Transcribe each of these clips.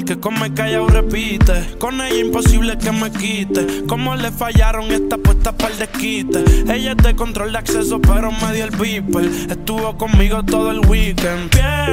que come callao repite. Con ella imposible que me quite. Como le fallaron esta puesta para el desquite. Ella es de control de acceso pero me dio el beeper. Estuvo conmigo todo el weekend.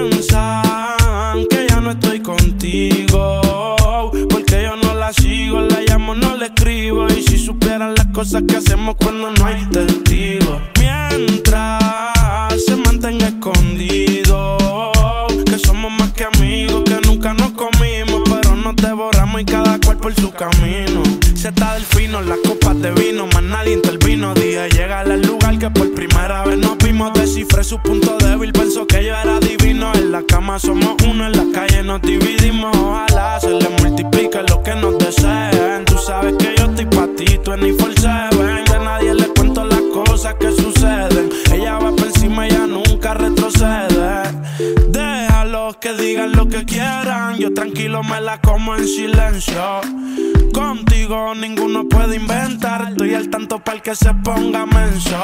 Piensan que ya no estoy contigo porque yo no la sigo, la llamo, no le escribo. Y si supieran las cosas que hacemos cuando no hay testigos. Mientras se mantenga escondido, que somos más que amigos, que nunca nos comimos, pero nos devoramos y cada cual por su camino. Se está del fino, las copas de vino, más nadie intervino. Dije llegar al lugar que por primera vez nos vimos. Descifré su punto débil, pensó que yo era divino. En la cama somos uno, en la calle nos dividimos. Ojalá se le multiplique lo que nos deseen. Tú sabes que yo estoy pa' ti, 24/7. De nadie le cuento las cosas que suceden. Ella va por encima, ella nunca retrocede. Déjalos que digan lo que quieran, yo tranquilo me la como en silencio. Contigo ninguno puede inventar, estoy al tanto para el que se ponga menso.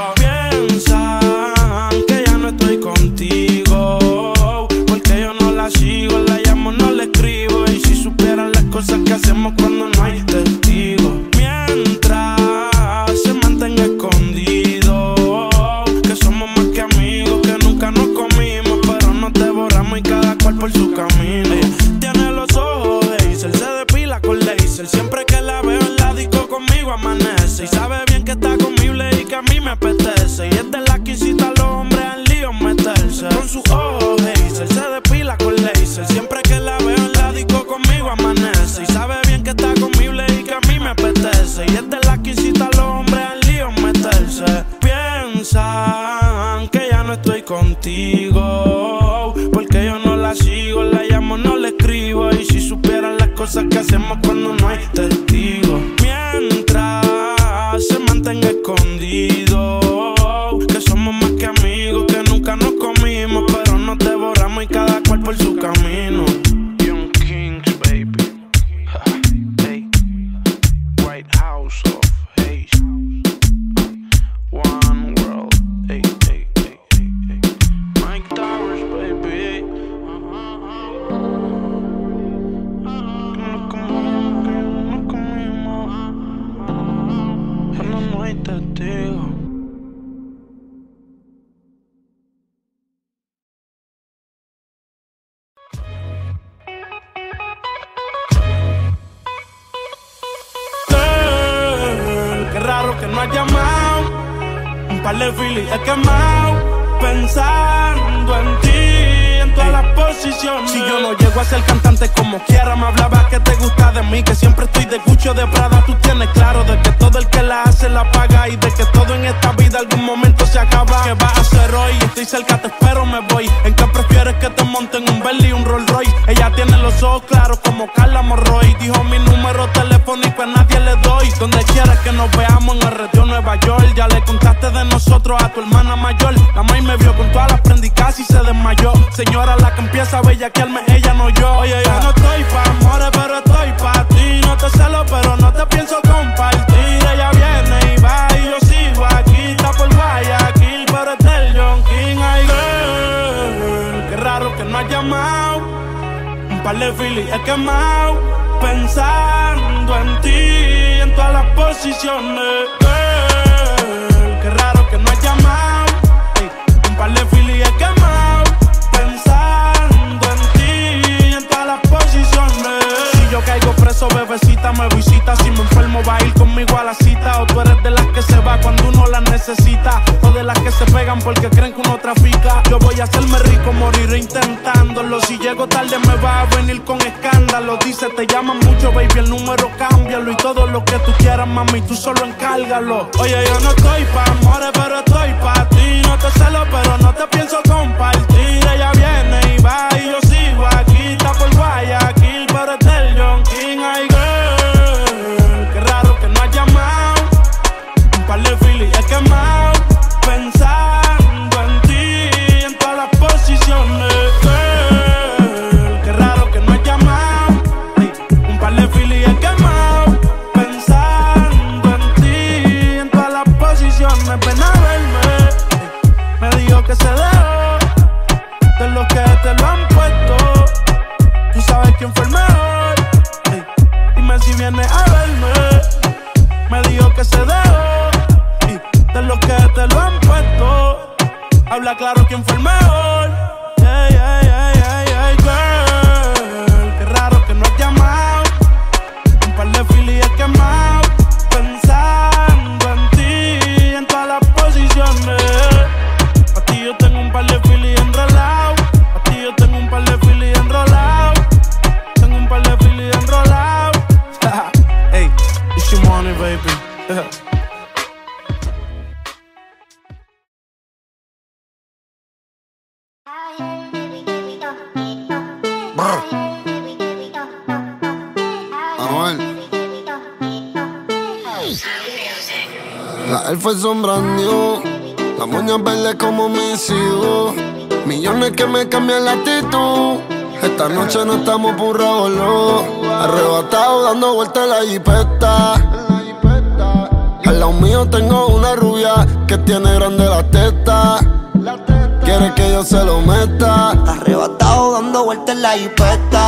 Piensan que ya no estoy contigo porque yo no la sigo, la llamo, no le escribo. Y si supieran las cosas que hacemos cuando no hay testigos. Mientras se mantenga escondido, que somos más que amigos, que nunca nos comimos, pero nos devoramos y cada cual por su camino. Tiene los ojos de Hazel, se depila con laser. Siempre que la veo en la disco conmigo amanece. Y sabe bien que está conmigo y que a mí me apetece. Y es de la que incita a los hombres al lío meterse. Con sus ojos Hazel, se depila con laser. Siempre que la veo en la disco conmigo amanece. Y sabe bien que está conmigo y que a mí me apetece. Y es de la que incita a los hombres al lío meterse. Piensan que ya no estoy contigo porque yo no la sigo, la llamo, no le escribo. Y si supieran las cosas que hacemos cuando no hay testigos. Mientras se mantenga escondido, que somos más que amigos, que nunca nos comimos, pero nos devoramos y cada cual por su camino. Young Kings, baby. Hey. White House of Haze. One world. Hey, hey, hey, hey, hey. Mike Towers, baby. No comimos. No hay testigo. Qué raro que no has llamado. Un par de filis he quemado pensando en ti, en todas las posiciones. Si yo no llego a ser cantante como quiera, me hablaba que te gusta de mí, que siempre estoy de Gucci o de Prada. Tú tienes claro de que todo el que la hace la paga y de que todo en esta vida algún momento se acaba. ¿Qué vas a hacer hoy? Estoy cerca, te espero, me voy. ¿En qué prefieres que te monten un Bentley y un Rolls Royce? Ella tiene los ojos claros como Carla Morroy. Dijo mi número telefónico a nadie le doy. Donde quieras que nos veamos en el retiro Nueva York. Ya le contaste de nosotros a tu hermana mayor. La maíz me vio con todas las prendas y casi se desmayó. Señora, la que empieza a bellaquearme, ella no yo. Oye, yo no estoy pa' amores, pero estoy pa' ti. No te celo, pero no te pienso compartir. Ella viene y va y yo sigo aquí. Está por Guayaquil, pero es del Young King. Ay, girl, qué raro que no has llamado. Un par de filis he quemado pensando en ti, en todas las posiciones. Girl, qué raro que no has llamado. Ey, un par de filis he quemado pensando en ti, en todas las posiciones. Si yo caigo preso, bebecita, me visita. Si me enfermo, va a ir conmigo a la cita. O tú eres de las que se va cuando uno la necesita, o de las que se pegan porque creen que uno trafica. Yo voy a hacerme rico, moriré intentándolo. Si llego tarde me va a venir con escándalo. Dice, te llaman mucho, baby, el número cámbialo. Y todo lo que tú quieras, mami, tú solo encárgalo. Oye, yo no estoy pa' amores, pero estoy pa' ti. No te celo, pero no te pienso compartir. Ella viene y va y yo sigo aquí. Está por Guayaquil, pero es del Young King. Ay, girl, qué raro que no has llamado. Un par de filis he quemado pensando en ti, en todas las posiciones. Girl, qué raro que no has llamado. Ay, un par de filis he quemado pensando en ti, en todas las posiciones. Ven a verme. Me dijo que se Habla claro quién fue el mejor. Girl, qué raro que no has llamado. Un par de filis he quemado, pensando en ti, en todas las posiciones. Pa' ti yo tengo un par de filis enrolado. Pa' ti yo tengo un par de filis enrolado. Tengo un par de filis enrolado. Hey, it's your money, baby. La Air Force son brand new, las moñas verdes como mis hijos. Millones que me cambian la actitud. Esta noche no estamos por revolú. Arrebatado dando vueltas en la jipeta. Al lado mío tengo una rubia que tiene grande la teta. Quiere que yo se lo meta. Arrebatado dando vueltas en la jipeta.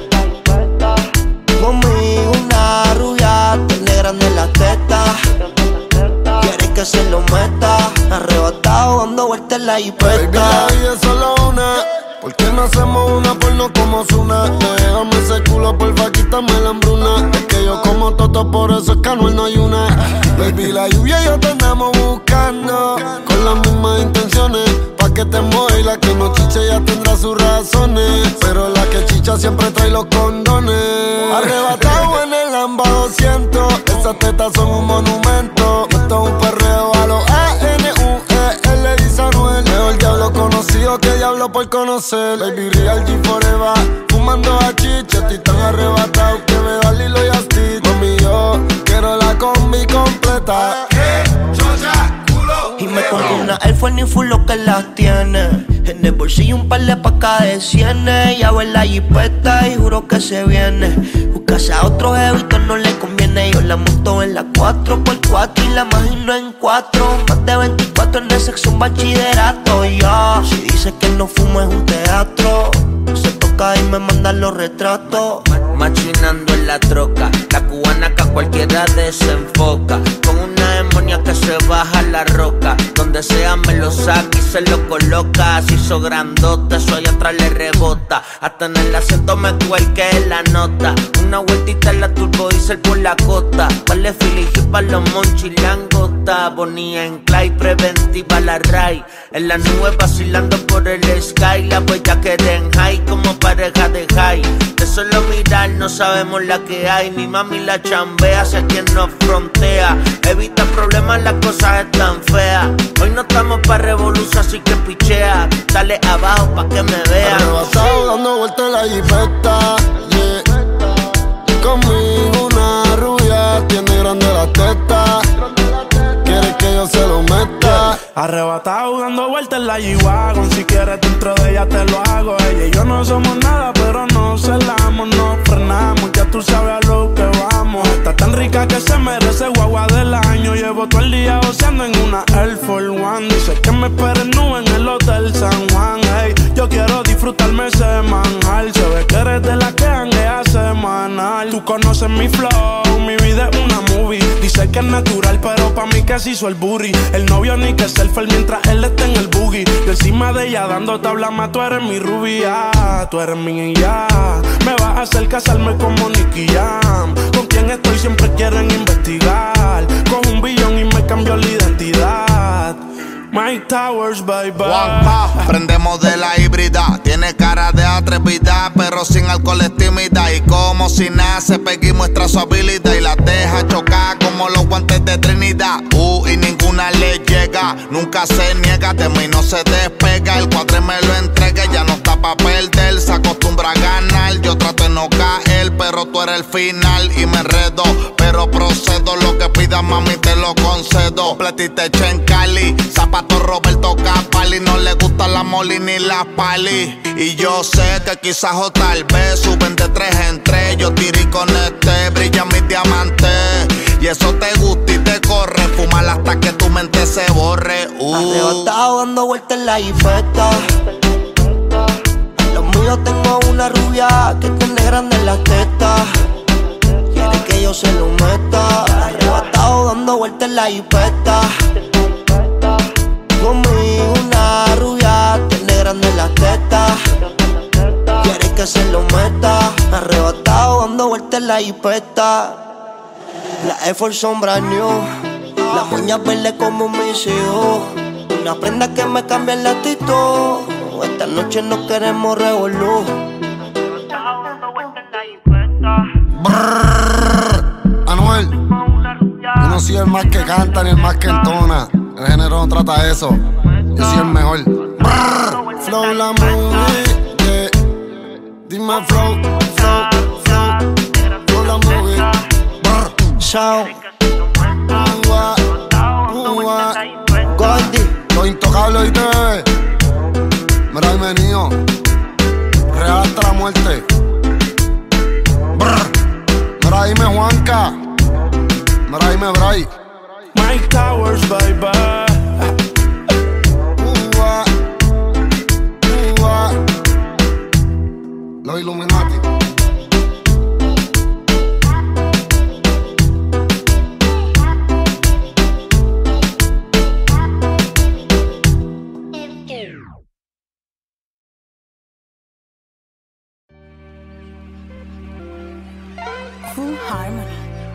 Conmigo una rubia tiene grande la teta. Quiere que se lo meta. Arrebatado dando vueltas en la jipeta. Baby, la vida es solo una. ¿Por qué no hacemos una porno como Ozuna? Déjame ese culo, porfa, quítame la hambruna. Es que yo como toto, por eso es que Anuel no hay una. Baby, la lluvia y yo te andamos buscando con las mismas intenciones. Pa' que te mueva y la que no chiche ya tendrá sus razones. Pero la que chicha siempre trae los condones. Arrebatado en el Lamba 200. Esas tetas son un monumento. Esto es un perreo a los A-N-U-E-L, dice Anuel. Mejor diablo conocido que diablo por conocer. Baby, real G forever. Fumando a chiche, estoy tan arrebatado que me da Lilo y Stitch. Mami, yo quiero la combi completa. Y me pongo una Air Force ni full lo que las tiene. En el bolsillo un par de pacas de cienes. Ya ve la jipeta y juro que se viene. Buscarse a otro jevito no le conviene. Yo la monto en la 4x4 y la imagino en 4. Más de 24 en el sexo, un bachillerato. Ya, si dice que no fumo es un teatro. Se toca y me mandan los retratos. Machinando en la troca, la cubana que a cualquiera desenfoca. Con una demonia que se baja la roca. Donde sea me lo saca y se lo coloca. Se hizo grandote, eso allá atrás le rebota. Hasta en el asiento me cuelque la nota. Una vueltita en la turbo diesel por la costa. Vale filigi pa' los monchis, langota. Bonía en Clay, preventiva la Ray. En la nube vacilando por el sky. La huella que den high como pareja de high. De solo mirar no sabemos la que hay. Mi mami la chambea hacia quien nos frontea. Evita problemas, las cosas están feas. Hoy no estamos pa' revolución, así que pichea. Dale abajo pa' que me vea. Arrebatado dando vueltas en la jipeta, yeah. Conmigo una rubia tiene grande la teta. Quiere que yo se lo meta. Arrebatado dando vueltas en la G-Wagon. Si quieres dentro de ella te lo hago. Ella y yo no somos nada, pero no celamos, no frenamos. Ya tú sabes a lo que vamos. Está tan rica que se merece guagua del año. Llevo todo el día oceando en una Air Force One. Dice que me esperen nube en el Hotel San Juan. Hey, yo quiero disfrutarme semanal. Se ve que eres de la que janguea semanal. Tú conoces mi flow, mi vida es una movie. Dice que es natural, pero pa' mí que se hizo el booty. El novio ni que selfie mientras él está en el boogie. Yo encima de ella dando tabla más, tú eres mi rubia. Tú eres mi ya. Me vas a hacer casarme como Nicky Jam. Con quien estoy siempre quieren investigar. Con un billón y me cambió la identidad. Mike Towers, bye bye. Juanpa, prendemos de la híbrida. Tiene cara de atrevida, pero sin alcohol es tímida. Y como si nace, Peggy muestra su habilidad y la deja chocar como los guantes de Trinidad. Y ninguna le llega, nunca se niega. De mí no se despega, el cuadre me lo entrega. Ya no está pa' perder, se acostumbra a ganar. Yo trato de no caer, pero tú eres el final. Y me enredo, pero procedo. Lo que pidas, mami, te lo concedo. Completita hecha en Cali, zapato Roberto Capali. No le gusta la Molly ni la Pali. Y yo sé que quizás o tal vez suben de 3 en 3. Yo tiré y conecté, brillan mis diamantes. Y eso te gusta y te corre. Fumar hasta que tu mente se borre. Arrebatado dando vueltas en la jipeta. Los míos tengo una rubia que tiene grande en las tetas. Quiere que yo se lo meta. Arrebatado dando vueltas en la jipeta. Conmigo una en la jipeta. La Air Force son brand new, las uñas verdes como mis hijos. Una prenda que me cambia el actitud. Esta noche no queremos revolú. Anuel, yo no soy el más que canta ni el más que entona. El género no trata eso. Yo soy el mejor. Flow la movie, yeah. Dime flow, flow, flow. Flow la movie. Sound Goldie, los intocables y TV. Mira el meneo, real hasta la muerte. Mira dime Juanca, mira dime Bray. Mike Towers, baby. Los Illuminati. Full Harmony.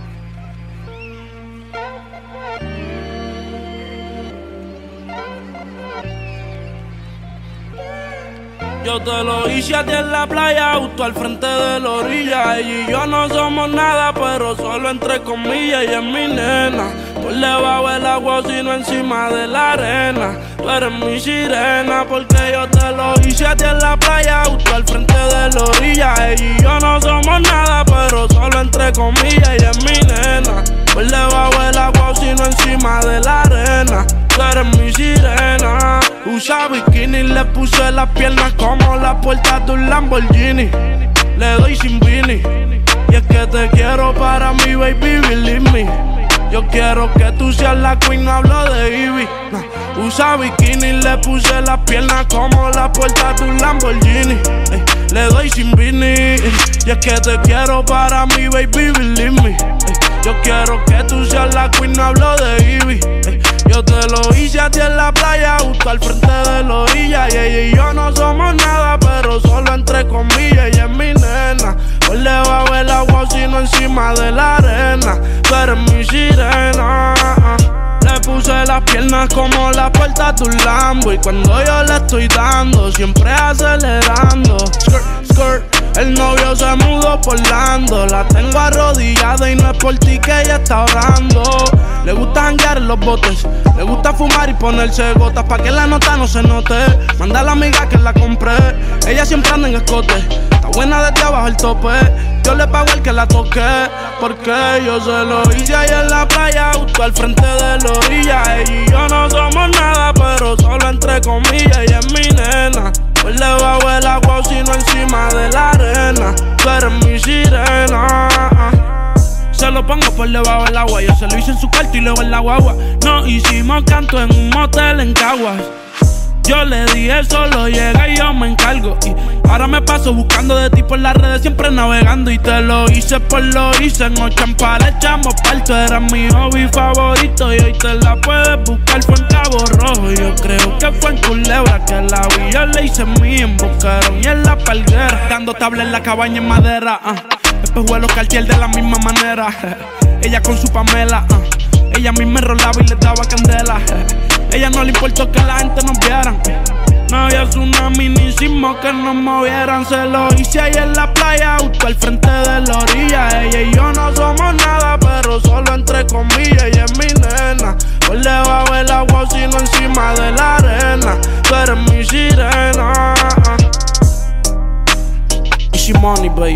Yo te lo hice a ti en la playa, justo al frente de la orilla. Ella y yo no somos nada, pero solo entre comillas. Ella es mi nena, por debajo del agua, sino encima de la arena. Tú eres mi sirena, porque yo te lo hice a ti en la playa, justo al frente de la orilla. Ella y yo no somos nada, pero solo entre comillas. Ella es mi nena, por debajo del agua, sino encima de la arena. Tú eres mi sirena. Usa bikini, le puse las piernas como la puerta de un Lamborghini. Le doy sin Vini, y es que te quiero para mí, baby, believe me. Yo quiero que tú seas la queen, no hablo de Ivy. Nah. Usa bikini, le puse las piernas como la puerta de un Lamborghini. Le doy sin Vini, y es que te quiero para mí, baby, believe me. Yo quiero que tú seas la queen, no hablo de Ivy. Yo te lo hice a ti en la playa, justo al frente de la orilla. Y ella y yo no somos nada, pero solo entre comillas. Ella es mi nena, por debajo del agua, sino encima de la arena. Tú eres mi sirena. Le puse las piernas como la puerta de un Lambo. Y cuando yo le estoy dando, siempre acelerando. Skirt, skirt. El novio se mudó por Orlando. La tengo arrodillada y no es por ti que ella está orando. Le gusta janguear en los botes, le gusta fumar y ponerse gotas pa' que la nota no se note. Manda a la amiga que la compré, ella siempre anda en escote. Está buena desde abajo el tope, yo le pago el que la toque. Porque yo se lo hice ahí en la playa, justo al frente de la orilla. Ella y yo no somos nada, pero solo entre comillas. Ella es mi nena, por debajo del agua, sino encima de la arena. Tú eres mi sirena. Se lo pongo por debajo del agua. Yo se lo hice en su cuarto y luego en la guagua. Nos hicimos canto en un motel en Caguas. Yo le dije solo llega y yo me encargo. Y ahora me paso buscando de ti por las redes, siempre navegando. Y te lo hice por lo hice. En Ochampa le echamos parto. Era mi hobby favorito y hoy te la puedes buscar. Fue en Cabo Rojo, yo creo que fue en Culebra que la vi. Yo le hice mí en Boquerón y en La Palguera. Dando tabla en la cabaña en madera. Espejuelos Cartier de la misma manera. Ella con su Pamela. Ella a mí me rolaba y le daba candela. Ella no le importó que la gente nos vieran. No había tsunami ni sismo que nos movieran. Se lo hice ahí en la playa, justo al frente de la orilla. Ella y yo no somos nada, pero solo entre comillas. Ella es mi nena, por debajo del agua, sino encima de la arena. Tú eres mi sirena. Easy money, baby.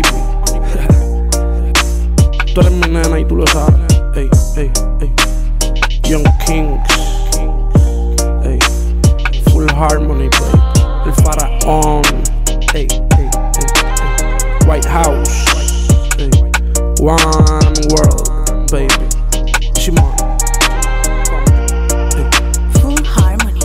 Tú eres mi nena y tú lo sabes. Ey, ey, ey. Young Kings. Ey. Full Harmony, baby. El faraón. Ey, ey, ey, ey. White House. Ey. One World, baby. Shimon. Full Harmony.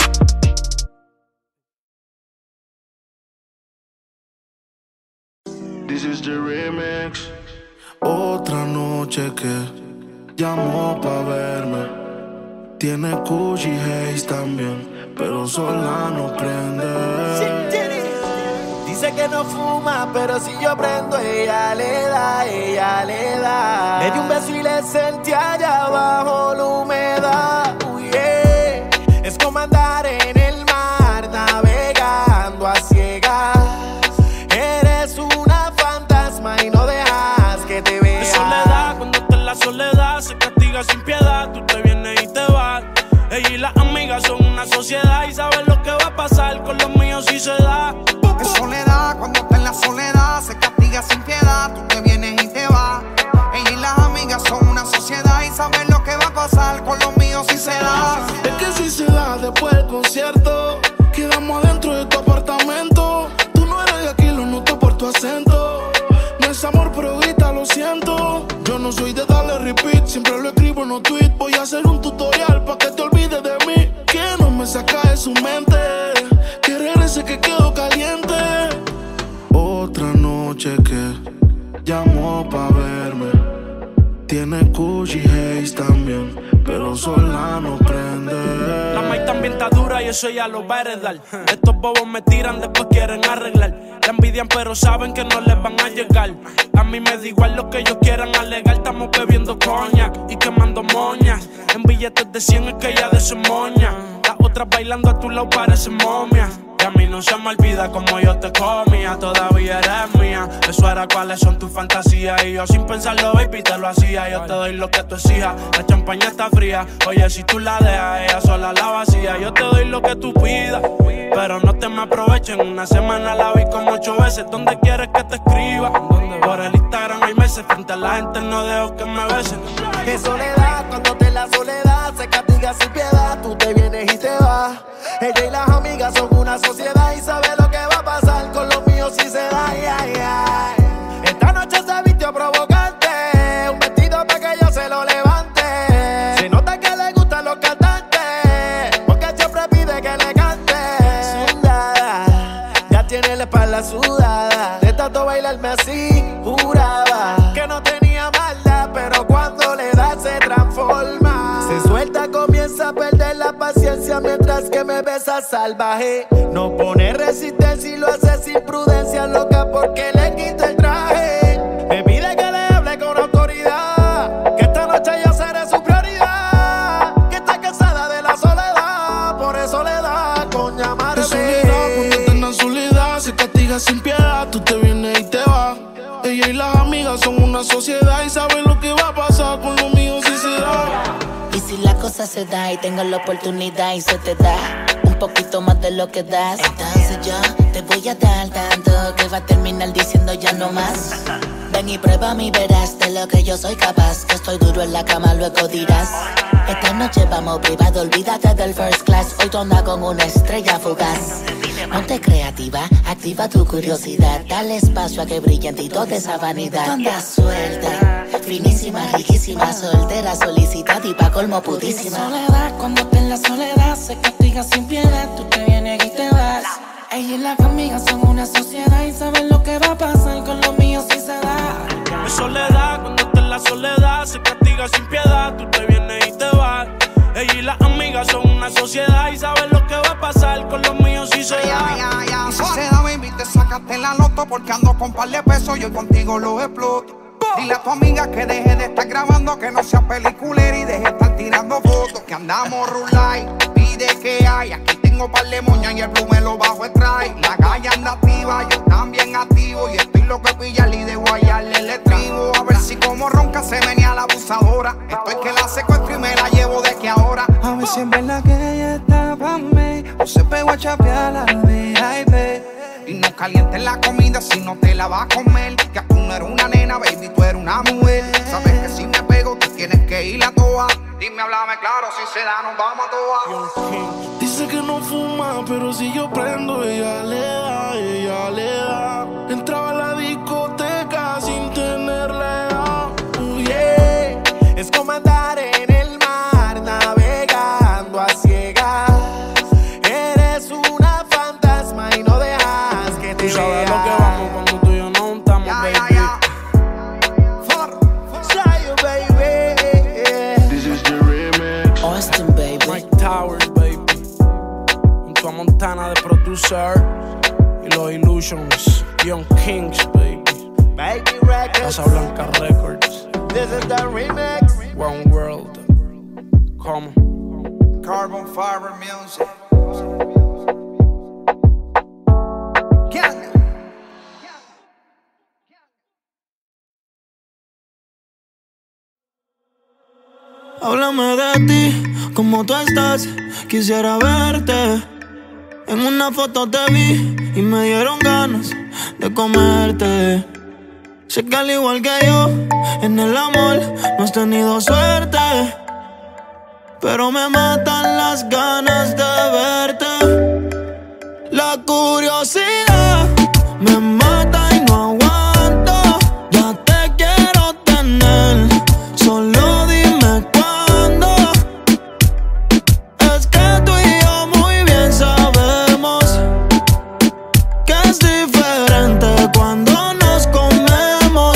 This is the remix. Otra noche que llamó pa' verme. Tiene Gucci Haze también, pero sola no prende. Dice que no fuma, pero si yo prendo, ella le da, ella le da. Le di un beso y le sentí allá abajo la humedad. Yeah. Es como andar en el mar, navegando a ciegas. Eres una fantasma y no dejas que te vea. Es soledad, cuando estás en la soledad, se castiga sin piedad. Tú te vienes y te vas. Ella y las amigas son una sociedad y saben lo que va a pasar con los míos si se da. Es soledad, cuando estás en la soledad, se castiga sin piedad. Tú te vienes y te vas. Ella y las amigas son una sociedad y saben lo que va a pasar con los míos si se da. Es que si se da después del concierto, quedamos adentro de tu apartamento. Tú no eres de aquí, lo noto por tu acento. No es amor, pero grita, lo siento. Yo no soy de darle repeat, siempre lo escribo en los tweets. Voy a hacer un tutorial pa' que te olvides de mí. Que no me saca de su mente, que regrese que quedo caliente. Otra noche que llamó pa' verme. Tiene Gucci Haze también, pero sola no prende. La maíz también está dura y eso ya lo va a heredar. Estos bobos me tiran, después quieren arreglar. La envidian pero saben que no les van a llegar. A mí me da igual lo que ellos quieran alegar. Estamos bebiendo coñac y quemando moñas. En billetes de 100 es que ella de su moña. Las otras bailando a tu lado parecen momias. Y a mí no se me olvida como yo te comía. Todavía eres mía. Eso era cuáles son tus fantasías. Y yo sin pensarlo, baby, te lo hacía. Yo te doy lo que tú exijas. La champaña está fría. Oye, si tú la dejas, ella sola la vacía. Yo te doy lo que tú pidas, pero no te me aprovechen. Una semana la vi como 8 veces. ¿Dónde quieres que te escriba? Por el Instagram hay meses. Frente a la gente no dejo que me besen. Es soledad, cuando te la soledad se castiga sin piedad. Tú te vienes y te vas. Ella y las amigas son una sociedad y sabe lo que va a pasar con los míos si se da. Ay, ay. Esta noche se vistió provocante, un vestido para que yo se lo levante. Se nota que le gustan los cantantes, porque siempre pide que le cante. Sudada, ya tiene la espalda sudada. De tanto bailarme así, juraba que no tenía maldad, pero cuando le da se transforma. Se suelta, comienza a perder la paciencia mientras que me besa salvaje. No pone resistencia y lo hace sin prudencia, loca porque le quita el traje. Me pide que le hable con autoridad, que esta noche yo seré su prioridad. Que está cansada de la soledad, por eso le da con llamarme. Es soledad, cuando estás en la soledad, se castiga sin piedad. Tú te vienes y te vas. Ella y las amigas son una sociedad y saben lo que va a pasar con los míos si se da. Y si la cosa se da y tengo la oportunidad y se te da un poquito más de lo que das, entonces yo te voy a dar tanto que va a terminar diciendo ya no más. Ven y prueba mi verás de lo que yo soy capaz. Que estoy duro en la cama, luego dirás. Esta noche vamos privado, olvídate del first class. Hoy tú andas con una estrella fugaz. Ponte creativa, activa tu curiosidad. Dale espacio a que brille en ti toda esa vanidad. Tú andas suelta, finísima, riquísima, soltera, solicitada y pa' colmo pudísima. Soledad, cuando estás en la soledad, se castiga sin piedad. Tú te vienes y te vas. Ella y las amigas son una sociedad y saben lo que va a pasar con los míos si se da. Es soledad, cuando estás en la soledad, se castiga sin piedad. Tú te vienes y te vas. Ella y las amigas son una sociedad y saben lo que va a pasar con los míos si se da. Y si se da, baby, te sacaste la loto porque ando con par de pesos y yo contigo los exploto. Dile a tu amiga que deje de estar grabando, que no sea peliculera y deje de estar tirando fotos. Que andamos rulay, pide que hay. Aquí tengo par de moñas y el blue me lo bajo el try. La calle anda activa, yo también activo. Y estoy loco de pillarle y de guayarle el estribo. A ver si como ronca se venía la abusadora. Estoy que la secuestro y me la llevo de que ahora. A ver si es verdad que ella está pa' mí o se pegó a chapear la VIP. Y no calientes la comida si no te la vas a comer. Que tú no eres una nena, baby, tú eres una mujer. Sabes que si me pego, tú tienes que ir a toa. Dime, háblame claro, si se da, nos vamos a toa. Dice que no fuma, pero si yo prendo, ella le da, ella le da. Entraba a la discoteca sin tenerle edad. Yeah. Es como andar en el mar, navegando a ciegas. Eres una fantasma y no dejas que te Tú sabes vea. lo que vamos cuando tú y yo no estamos, baby. Chayo, baby. This is the remix. Austin, baby. Mike Towers, baby. Junto a Montana de producer. y los Illusions, Young Kings, baby. Baby Records, Casa Blanca Records. this is the remix. One World. Come. Carbon Fiber Music. Háblame de ti, cómo tú estás, quisiera verte. En una foto te vi y me dieron ganas de comerte. Sé que al igual que yo, en el amor no has tenido suerte, pero me matan las ganas de verte. La curiosidad me mata y no aguanto. Ya te quiero tener, solo dime cuándo. Es que tú y yo muy bien sabemos que es diferente cuando nos comemos.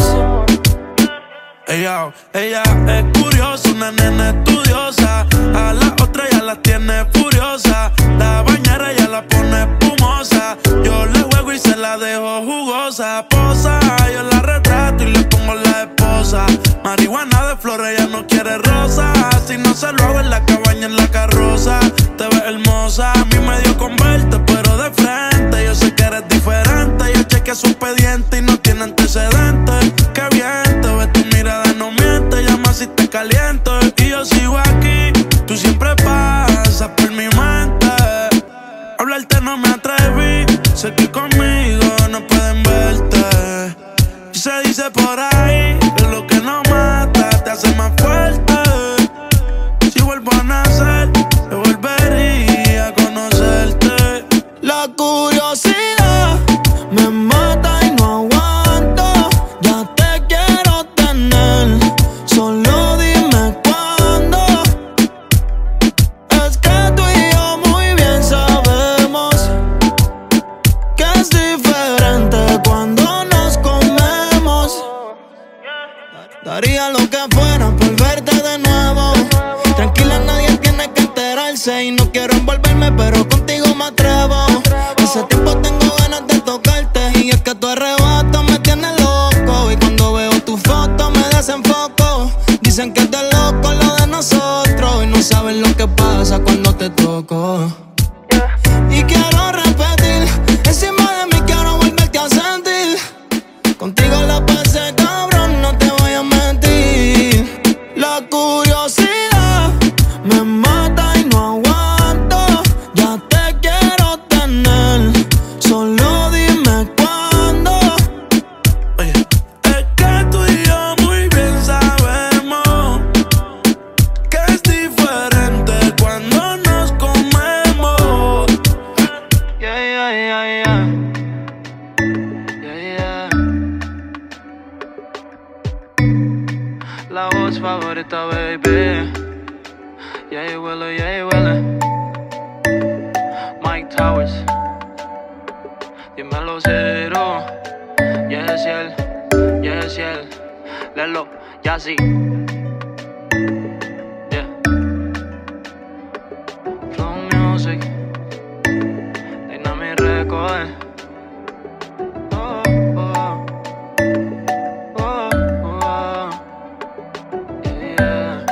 Ella es curiosa, una nena estudiosa. A la otra ya la tiene furiosa. La bañera ya la pone espumosa. Yo le juego y se la dejo jugosa. Posa, yo la retrato y le pongo la esposa. Marihuana de flores, ella no quiere rosa. Si no se lo hago en la cabaña, en la carroza. Te ves hermosa, a mí me dio con verte, pero de frente. Yo sé que eres diferente. Yo chequeé su expediente y no tiene antecedentes. Qué bien, te ves, tu mirada no miente. Llama si te caliento y yo sigo aquí. Tú siempre pasas por mi mente. Hablarte no me atreví. Sé que conmigo no pueden verte. Y se dice por ahí que lo que no mata te hace más fuerte. Si vuelvo a nacer, yo volvería a conocerte. La curiosidad me mata y no aguanto. Ya te quiero tener, solo dime cuándo. Es que tú y yo muy bien sabemos que es diferente cuando nos comemos. Daría lo que fuera por verte de nuevo. Tranquila, nadie tiene que enterarse. Y no quiero envolverme, pero contigo me atrevo. Hace tiempo tengo ganas de tocarte. Y es que tu arrebato me tiene loco. Y cuando veo tu foto me desenfoco. Dicen que es de loco lo de nosotros. Y no saben lo que pasa cuando te toco. Y quiero repetir, encima de mí quiero volverte a sentir. Contigo la pasé cabrón, no te voy a mentir. La curiosidad me mata y no aguanto. Ya te quiero tener, solo dime cuándo. Oye, es que tú y yo muy bien sabemos que es diferente cuando nos comemos. Yeah, yeah, yeah, yeah. Yeah, yeah. La voz favorita, baby. Yeah, huele, yeah, huele. Mike Towers. Dímelo, cero. Yes, él. Lelo, ya sí. Yeah. Flow Music. Dynamic Record. Oh, oh. Oh, oh. Yeah.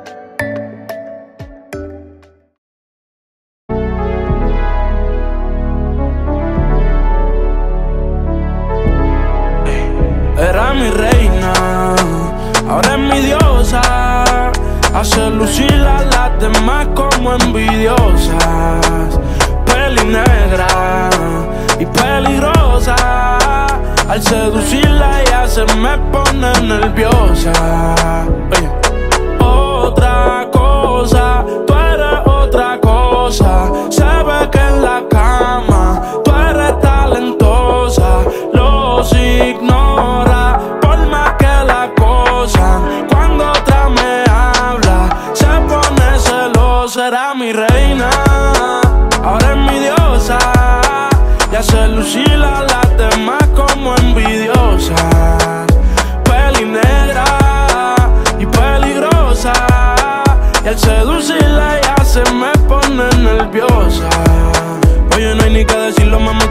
Era mi reina, ahora es mi diosa. Hace lucir a las demás como envidiosas. Peli negra y peligrosa. Al seducirla ella se me pone nerviosa. Oye. Otra cosa, tú eres otra cosa. Se ve que en la cama tú eres talentosa. Los ignora por más que la acosan. Cuando otra me habla se pone celosa. Era mi reina, ahora es mi diosa. Y hace lucir a las demás como envidiosa. Peli negra y peligrosa. Y al seducirla ella se me pone nerviosa. Oye, no hay ni que decirlo, mami, tú eres otra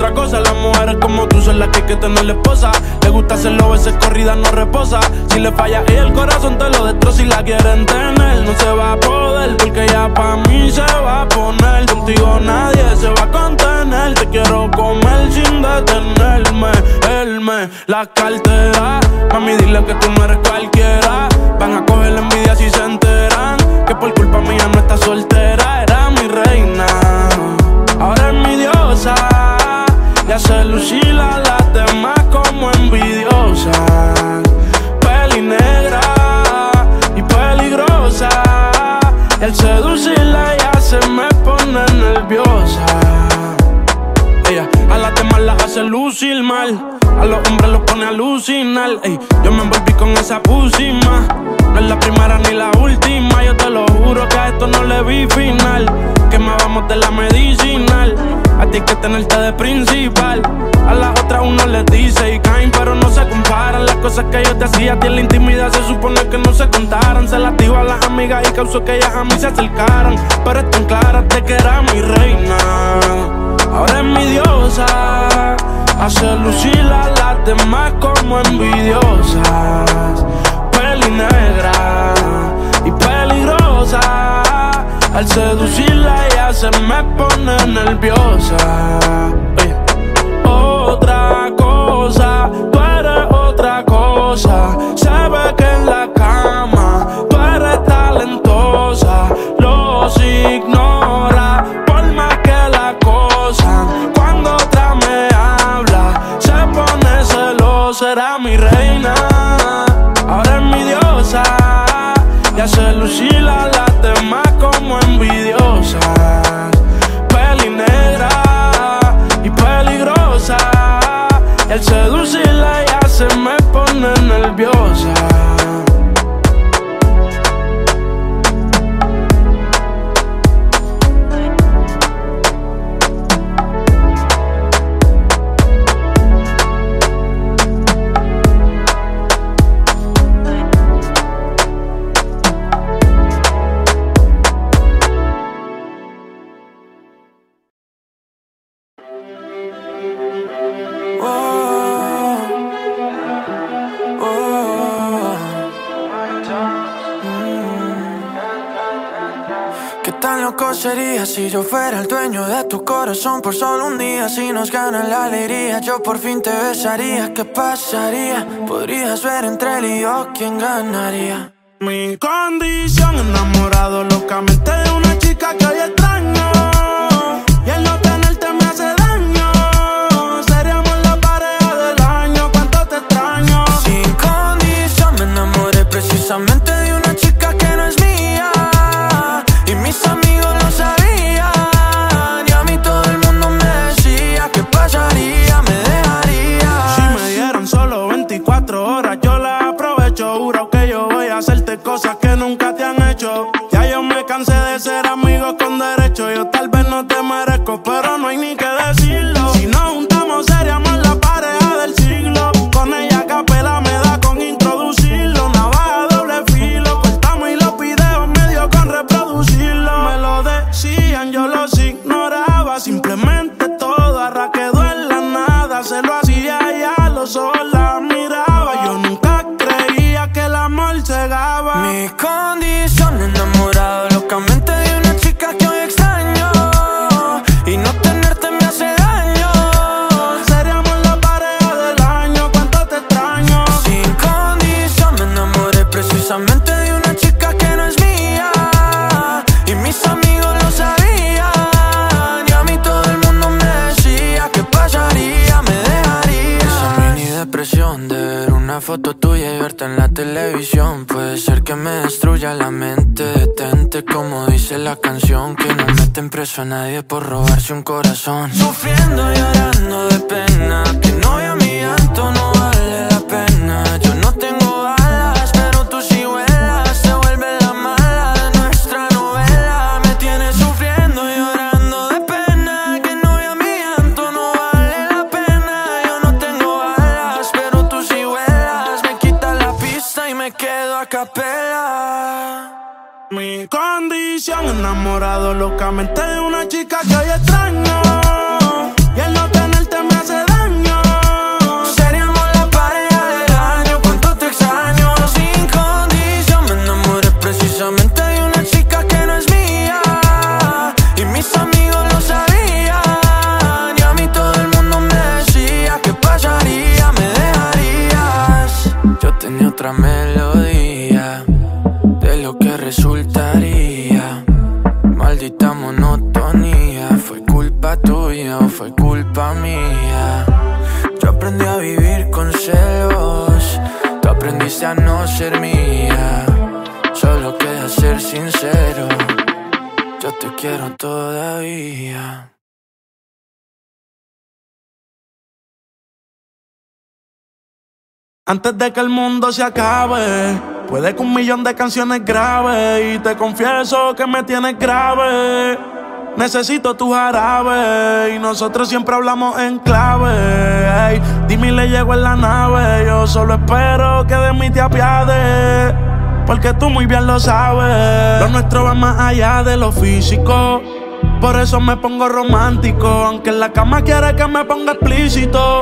otra cosa. Las mujeres como tú son las que hay que tener la esposa. Le gusta hacerlo, veces corrida no reposa. Si le falla ella el corazón te lo destroza. Si la quieren tener no se va a poder, porque ya pa' mí se va a poner. Contigo nadie se va a contener. Te quiero comer sin detenerme. Él me la cartera. Mami, dile que tú no eres cualquiera. Van a coger la envidia si se enteran que por culpa mía no está soltera. Era mi reina, ahora es mi diosa. Y hace lucir a las demás como envidiosa. Peli negra y peligrosa. Y al seducirla ella se me pone nerviosa. Ella a las demás las hace lucir mal, a los hombres los pone a alucinar. Ey, yo me envolví con esa pusima. No es la primera ni la última. Yo te lo juro que a esto no le vi final. Que más vamos de la medicinal. A ti hay que tenerte de principal. A las otras uno les dice y caen, pero no se comparan. Las cosas que yo te hacía a ti en la intimidad se supone que no se contaran. Se las digo a las amigas y causó que ellas a mí se acercaran. Pero están claras de que era mi reina, ahora es mi diosa. Hace lucir a las demás como envidiosas. Peli negra y peligrosa. Al seducirla ella se me pone nerviosa. Otra cosa, tú eres otra cosa. Se ve que en la cama tú eres talentosa. Los ignora por más que la acosan. Cuando otra me habla se pone celosa. Era mi reina, ahora es mi diosa. Y hace lucir a las demás como envidiosas. Peli negra y peligrosa. Y al seducirla ella se me pone nerviosa. Sería si yo fuera el dueño de tu corazón por solo un día. Si nos gana la alegría, yo por fin te besaría. ¿Qué pasaría? Podrías ver entre él y yo quién ganaría. Mi condición, enamorado locamente de una chica que hoy extraño. Y el no tenerte me hace daño. Seríamos la pareja del año. ¿Cuánto te extraño? Sin condición me enamoré precisamente de una chica que no es mía. Y mis amigos lo sabían. Y a mí todo el mundo me decía ¿qué pasaría? Me dejaría. Si me dieran solo 24 horas yo las aprovecho. Juro que yo voy a hacerte cosas que nunca te han hecho. Ya yo me cansé de ser amigos con derecho. Yo tal vez no te merezco, pero no hay ni que decirlo. Si nos juntamos seríamos la pareja del siglo. Con ella a capela me da con introducirlo. Navaja doble filo, cortamos y los videos medio con reproducirlo. Me lo decían, yo los ignoraba. Simplemente todo ahora quedó en la nada. Se lo hacía y a los ojos la miraba. Yo nunca creía que el amor cegaba. Mi condición, enamorado locamente de una chica que hoy extraño. Y no tenerte me hace daño. Seríamos la pareja del año. ¿Cuánto te extraño? Sin condición me enamoré precisamente de una chica que no es mía. Y mis amigos lo sabían. Y a mí todo el mundo me decía ¿qué pasaría? Me dejaría. Esa mini depresión de ver una foto tuya y verte en la televisión puede ser que me destruya la mente. Detente como dice la canción, que no meten preso a nadie por robarse un corazón. Sufriendo y llorando de pena, que no vea mi llanto, no vale la pena. Yo no tengo alas, pero tú sí vuelas. Se vuelve la mala de nuestra novela. Me tienes sufriendo y llorando de pena, que no vea mi llanto, no vale la pena. Yo no tengo alas, pero tú sí vuelas. Me quita la pista y me quedo a capela. Mi condición, enamorado locamente de una chica que hoy extraño. Y el no tenerte otra melodía de lo que resultaría. Maldita monotonía, ¿fue culpa tuya o fue culpa mía? Yo aprendí a vivir con celos, tú aprendiste a no ser mía. Solo queda ser sincero, yo te quiero todavía. Antes de que el mundo se acabe, puede que 1.000.000 de canciones grabe. Y te confieso que me tienes grave. Necesito tu jarabe. Y nosotros siempre hablamos en clave. Ey, dime y le llego en la nave. Yo solo espero que de mí te apiades, porque tú muy bien lo sabes. Lo nuestro va más allá de lo físico, por eso me pongo romántico. Aunque en la cama quiere que me ponga explícito.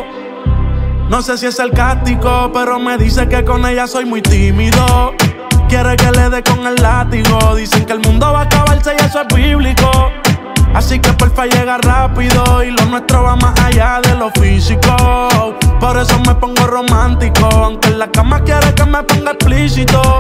No sé si es sarcástico, pero me dice que con ella soy muy tímido. Quiere que le dé con el látigo. Dicen que el mundo va a acabarse y eso es bíblico. Así que porfa llega rápido. Y lo nuestro va más allá de lo físico, por eso me pongo romántico. Aunque en la cama quiere que me ponga explícito.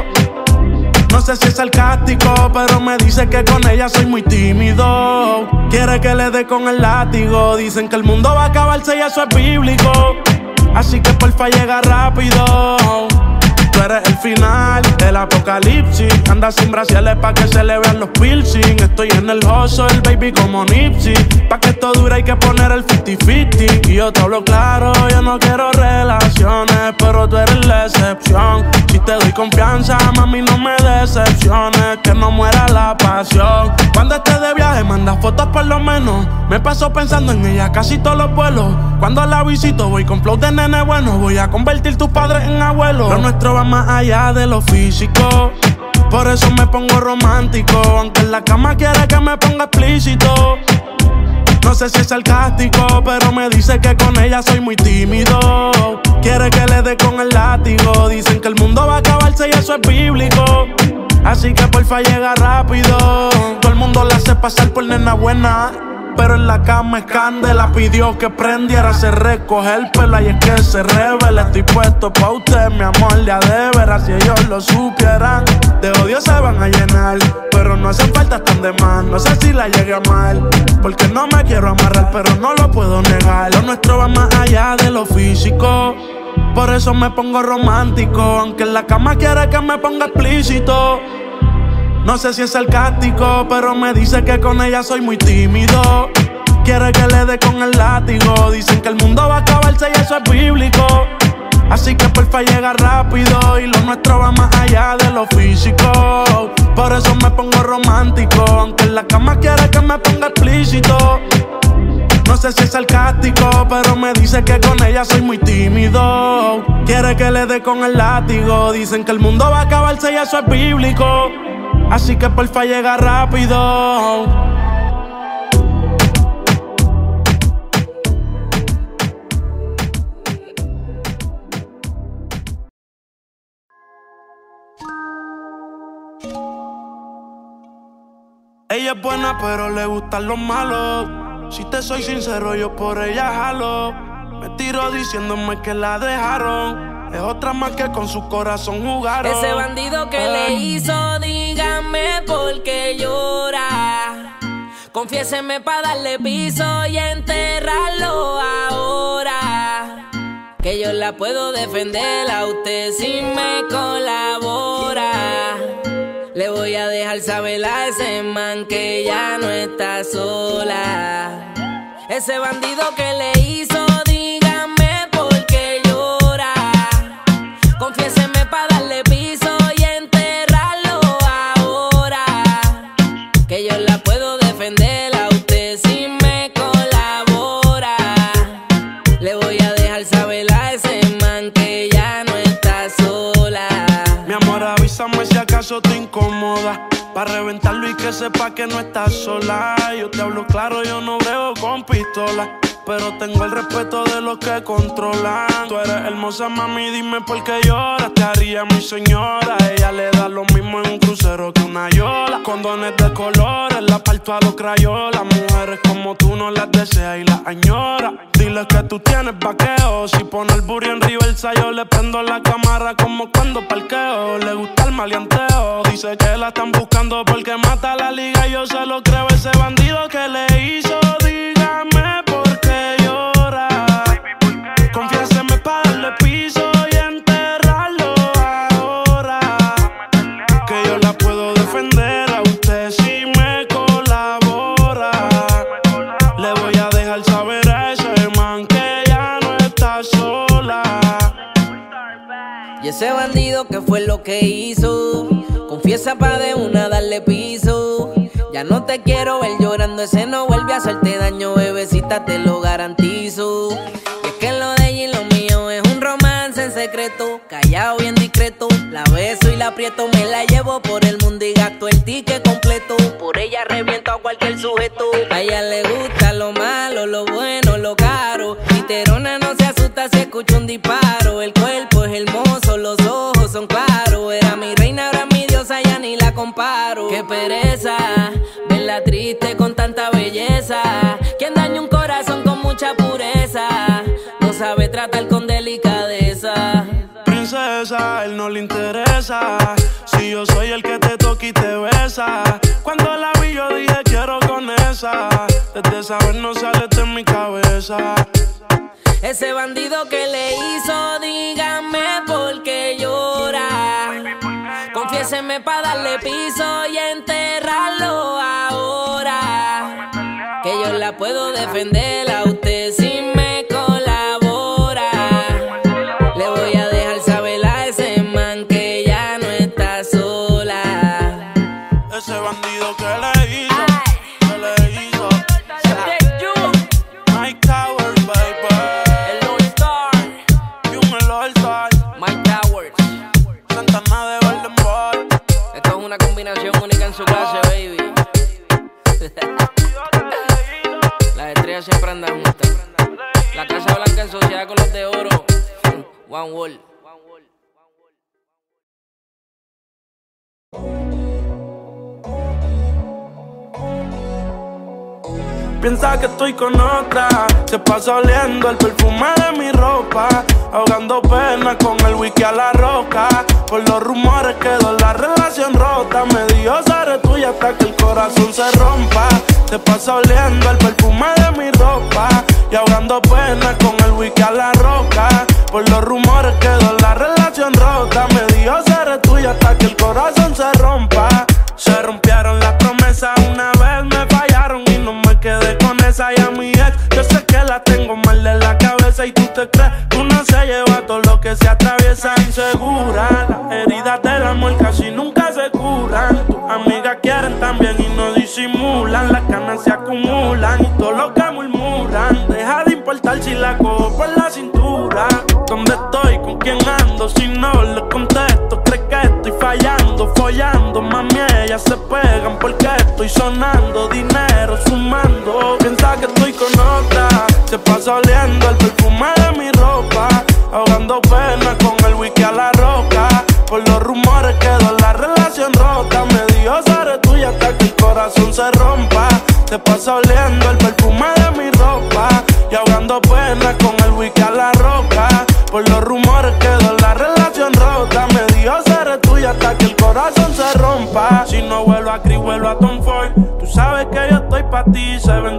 No sé si es sarcástico, pero me dice que con ella soy muy tímido. Quiere que le dé con el látigo. Dicen que el mundo va a acabarse y eso es bíblico. Así que porfa llega rápido. Tú eres el final del apocalipsis. Anda sin brasiles pa' que se le vean los piercing. Estoy en el hustle, baby, como Nipsey. Pa' que esto dure hay que poner el 50-50. Y yo te hablo claro, yo no quiero relaciones, pero tú eres la excepción. Si te doy confianza, mami, no me decepciones. Que no muera la pasión. Cuando estés de viaje, manda fotos por lo menos. Me paso pensando en ella casi todos los vuelos. Cuando la visito, voy con flow de nene bueno. Voy a convertir tus padres en abuelos. Lo nuestro va más allá de lo físico, por eso me pongo romántico. Aunque en la cama quiere que me ponga explícito. No sé si es sarcástico, pero me dice que con ella soy muy tímido. Quiere que le dé con el látigo. Dicen que el mundo va a acabarse y eso es bíblico. Así que porfa llega rápido. Todo el mundo la hace pasar por nena buena, pero en la cama es candela. Pidió que prendiera, se recoge el pelo y es que se revela. Estoy puesto pa' usted, mi amor, de a de veras. Si ellos lo supieran, de odio se van a llenar. Pero no hacen falta, están de más. No sé si la llegué a mal, porque no me quiero amarrar, pero no lo puedo negar. Lo nuestro va más allá de lo físico, por eso me pongo romántico. Aunque en la cama quiere que me ponga explícito. No sé si es sarcástico, pero me dice que con ella soy muy tímido. Quiere que le dé con el látigo. Dicen que el mundo va a acabarse y eso es bíblico. Así que porfa llega rápido. Y lo nuestro va más allá de lo físico, por eso me pongo romántico. Aunque en la cama quiere que me ponga explícito. No sé si es sarcástico, pero me dice que con ella soy muy tímido. Quiere que le dé con el látigo. Dicen que el mundo va a acabarse y eso es bíblico. Así que porfa llega rápido. Ella es buena pero le gustan los malos. Si te soy sincero, yo por ella jalo. Me tiro diciéndome que la dejaron. Es otra más que con su corazón jugaron. Ese bandido que le hizo, dígame por qué llora. Confiéseme pa' darle piso y enterrarlo ahora. Que yo la puedo defender a usted si me colabora. Le voy a dejar saber a ese man que ya no está sola. Ese bandido que le hizo, dígame por qué llora. Confiéseme pa' darle piso y enterrarlo ahora. Que yo la puedo defender a usted si me colabora. Le voy a dejar saber a ese man que ya no está sola. Mi amor, avísame si acaso te incomoda, pa' reventarlo y que sepa que no estás sola. Yo te hablo claro, yo no brego con pistola, pero tengo el respeto de los que controlan. Tú eres hermosa, mami, dime por qué lloras. Te haría mi señora. Ella le da lo mismo en un crucero que una yola. Condones de colores, la parto a los crayolas. Mujeres como tú no las deseas y las añoras. Dile que tú tienes vaqueo. Si pone el burro en reversa, yo le prendo la cámara como cuando parqueo. Le gusta el maleanteo. Dice que la están buscando porque mata la liga. Y yo se lo creo, ese bandido que le hizo. Dígame por qué llora. Confiéseme para darle piso y enterrarlo ahora. Que yo la puedo defender a usted si me colabora. Le voy a dejar saber a ese man que ya no está sola. Y ese bandido, ¿qué fue lo que hizo? Confiesa pa' de una darle piso. Ya no te quiero ver llorando, ese no vuelve a hacerte daño, bebecita, te lo garantizo. Y es que lo de ella y lo mío es un romance en secreto, callado bien discreto. La beso y la aprieto, me la llevo por el mundo y gasto el ticket completo. Por ella reviento a cualquier sujeto. A ella le gusta lo malo, lo bueno, lo caro. Literona no se asusta si escucha un disparo. El cuerpo es hermoso, los ojos son claros. Era mi reina, ahora mi diosa, ya ni la comparo. Qué pereza verla triste con tanta belleza. Quien daña un corazón con mucha pureza no sabe tratar con delicadeza. Princesa, él no le interesa. Si yo soy el que te toca y te besa. Cuando la vi yo dije quiero con esa. Desde esa vez no sale de mi cabeza. Ese bandido que le hizo, dígame por qué llora. Confiéseme pa' darle piso y enterrarlo ahora. Que yo la puedo defender a usted si me colabora. Le voy a dejar saber a ese man que ya no está sola. Ese bandido que le hizo, que le hizo. Mike Towers, baby. El All Star. Jun, el All Star. Mike Towers. Santana de Golden Boy. Esto es una combinación única en su clase, baby. Las estrellas siempre andan juntas. La Casa Blanca en sociedad con los de oro. One World. Piensa que estoy con otra, se pasa oliendo el perfume de mi ropa, ahogando pena con el whisky a la roca. Por los rumores quedó la relación rota, me dijo seré tuya hasta que el corazón se rompa. Se pasa oliendo el perfume de mi ropa y ahogando pena con el whisky a la roca. Por los rumores quedó la relación rota, me dijo seré tuya hasta que el corazón se rompa. Se rompieron las promesas, una vez me fallaron y no me quedé con esa. Y a mi ex, yo sé que la tengo mal de la cabeza. Y tú te crees que uno se lleva todo lo que se atraviesa. Insegura, las heridas del amor casi nunca se curan. Tus amigas quieren también y no disimulan. Las canas se acumulan y todo lo que murmuran. Deja de importar si la cojo por la cintura. ¿Dónde estoy? ¿Con quién ando? Si no le contesto, cree que estoy fallando, follando. Mami, ellas se pegan porque estoy sonando, dinero sumando. Piensa que estoy con otra, se pasa oliendo el perfume de mi ropa, ahogando pena con el whisky a la roca. Por los rumores quedó la relación rota, me dijo seré tuya hasta que el corazón se rompa. Se pasa oliendo el perfume de mi ropa y ahogando pena con el whisky a la roca. Por los rumores quedó la relación rota, me dijo seré tuya hasta que el corazón se rompa. Si no vuelvo a Cris, vuelvo a Tom Ford. Tú sabes que yo estoy pa' ti,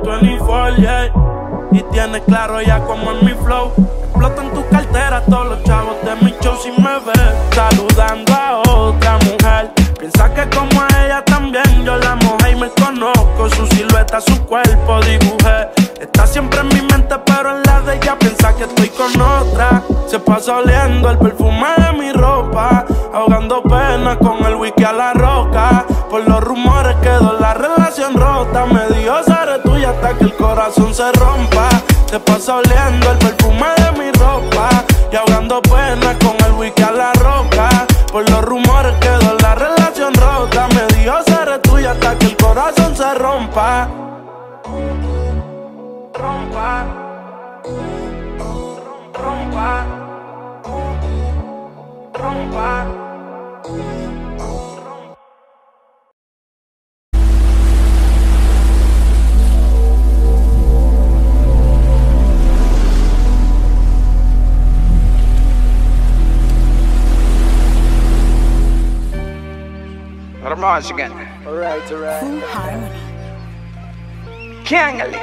724, yeah. Y tienes claro ya como es mi flow. Explotan tus carteras todos los chavos de mi show. Si me ves saludando a otra mujer, piensa que como a ella también yo la mojé y me conozco. Su silueta, su cuerpo dibujé. Está siempre en mi mente pero en la de ella piensa que estoy con otra. Se pasa oliendo el perfume de mi ropa, ahogando pena con el whisky a la roca. Por los rumores quedó la relación rota, me dijo seré tuya hasta que el corazón se rompa. Se pasa oliendo el perfume de mi ropa y ahogando pena con el whisky a la roca. Por los rumores quedó la relación rota, me dijo seré tuya hasta que el corazón se rompa. Rompa, rompa, rompa, rompa. rise again. Alright. Full harmony. Kiangali.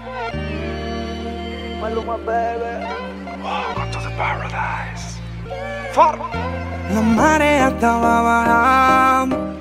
Maluma, baby. Welcome to the paradise. For. La marea estaba bajando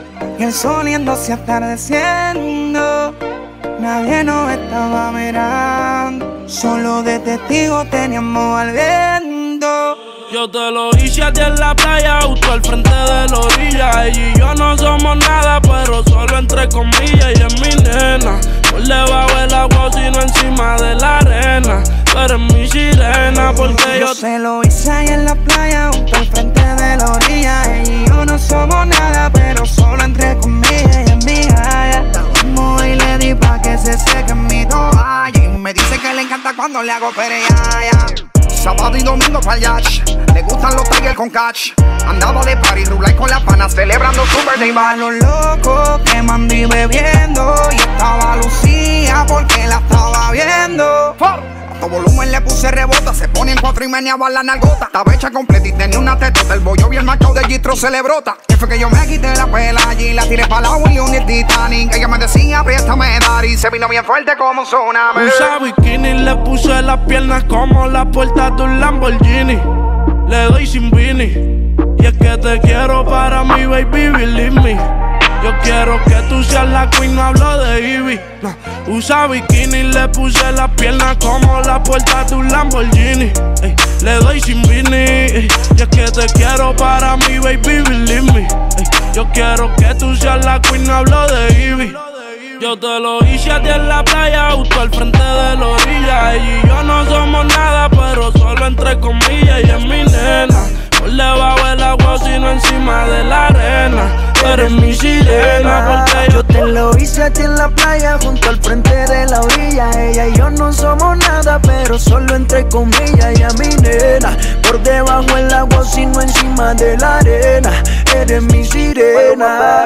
y el sol yéndose atardeciendo. Nadie nos estaba mirando, solo de testigo teníamos al viento. Yo te lo hice a ti en la playa, justo al frente de la orilla. Ella y yo no somos nada, pero solo entre comillas. Ella es mi nena, por debajo del agua, sino encima de la arena. Tú eres mi sirena, porque yo se lo hice ahí en la playa, justo al frente de la orilla. Ella y yo no somos nada, pero solo entre comillas. Ella es mi gaya. La vamos y le di pa' que se seque mi toalla. Y me dice que le encanta cuando le hago pereaya. Sábado y domingo pa'l yacht. Le gustan los tigres con catch. Andaba de party, rulay con las panas, celebrando su birthday bash. Los locos quemando y bebiendo. Y estaba Lucía porque la estaba viendo. A todo volumen le puse rebota. Se pone en cuatro y meneaba la nalgota. Estaba hecha completa y tenía una tetota. El bollo bien marcado de Gistro se le brota. Y fue que yo me quité la pela allí. La tiré pa' la William y el Titanic. Ella me decía, préstame dar. Y se vino bien fuerte como un tsunami. Usa bikini, le puse las piernas como la puerta de un Lamborghini. Le doy sin Vini. Y es que te quiero para mí, baby, believe me. Yo quiero que tú seas la queen, no hablo de Ivy. No. Usa bikini, le puse las piernas como la puerta de un Lamborghini. Ey, le doy sin Vini. Ey, y es que te quiero para mí, baby, believe me. Ey, yo quiero que tú seas la queen, no hablo de Ivy. Yo te lo hice a ti en la playa, justo al frente de la orilla. Ella y yo no somos nada, pero solo entre comillas. Ella es mi nena, por debajo del agua, sino encima de la arena. Tú eres mi sirena, porque yo te lo hice a ti en la playa, junto al frente de la orilla. Ella y yo no somos nada, pero solo entre comillas. Ella es mi nena, por debajo del agua, sino encima de la arena. Eres mi sirena.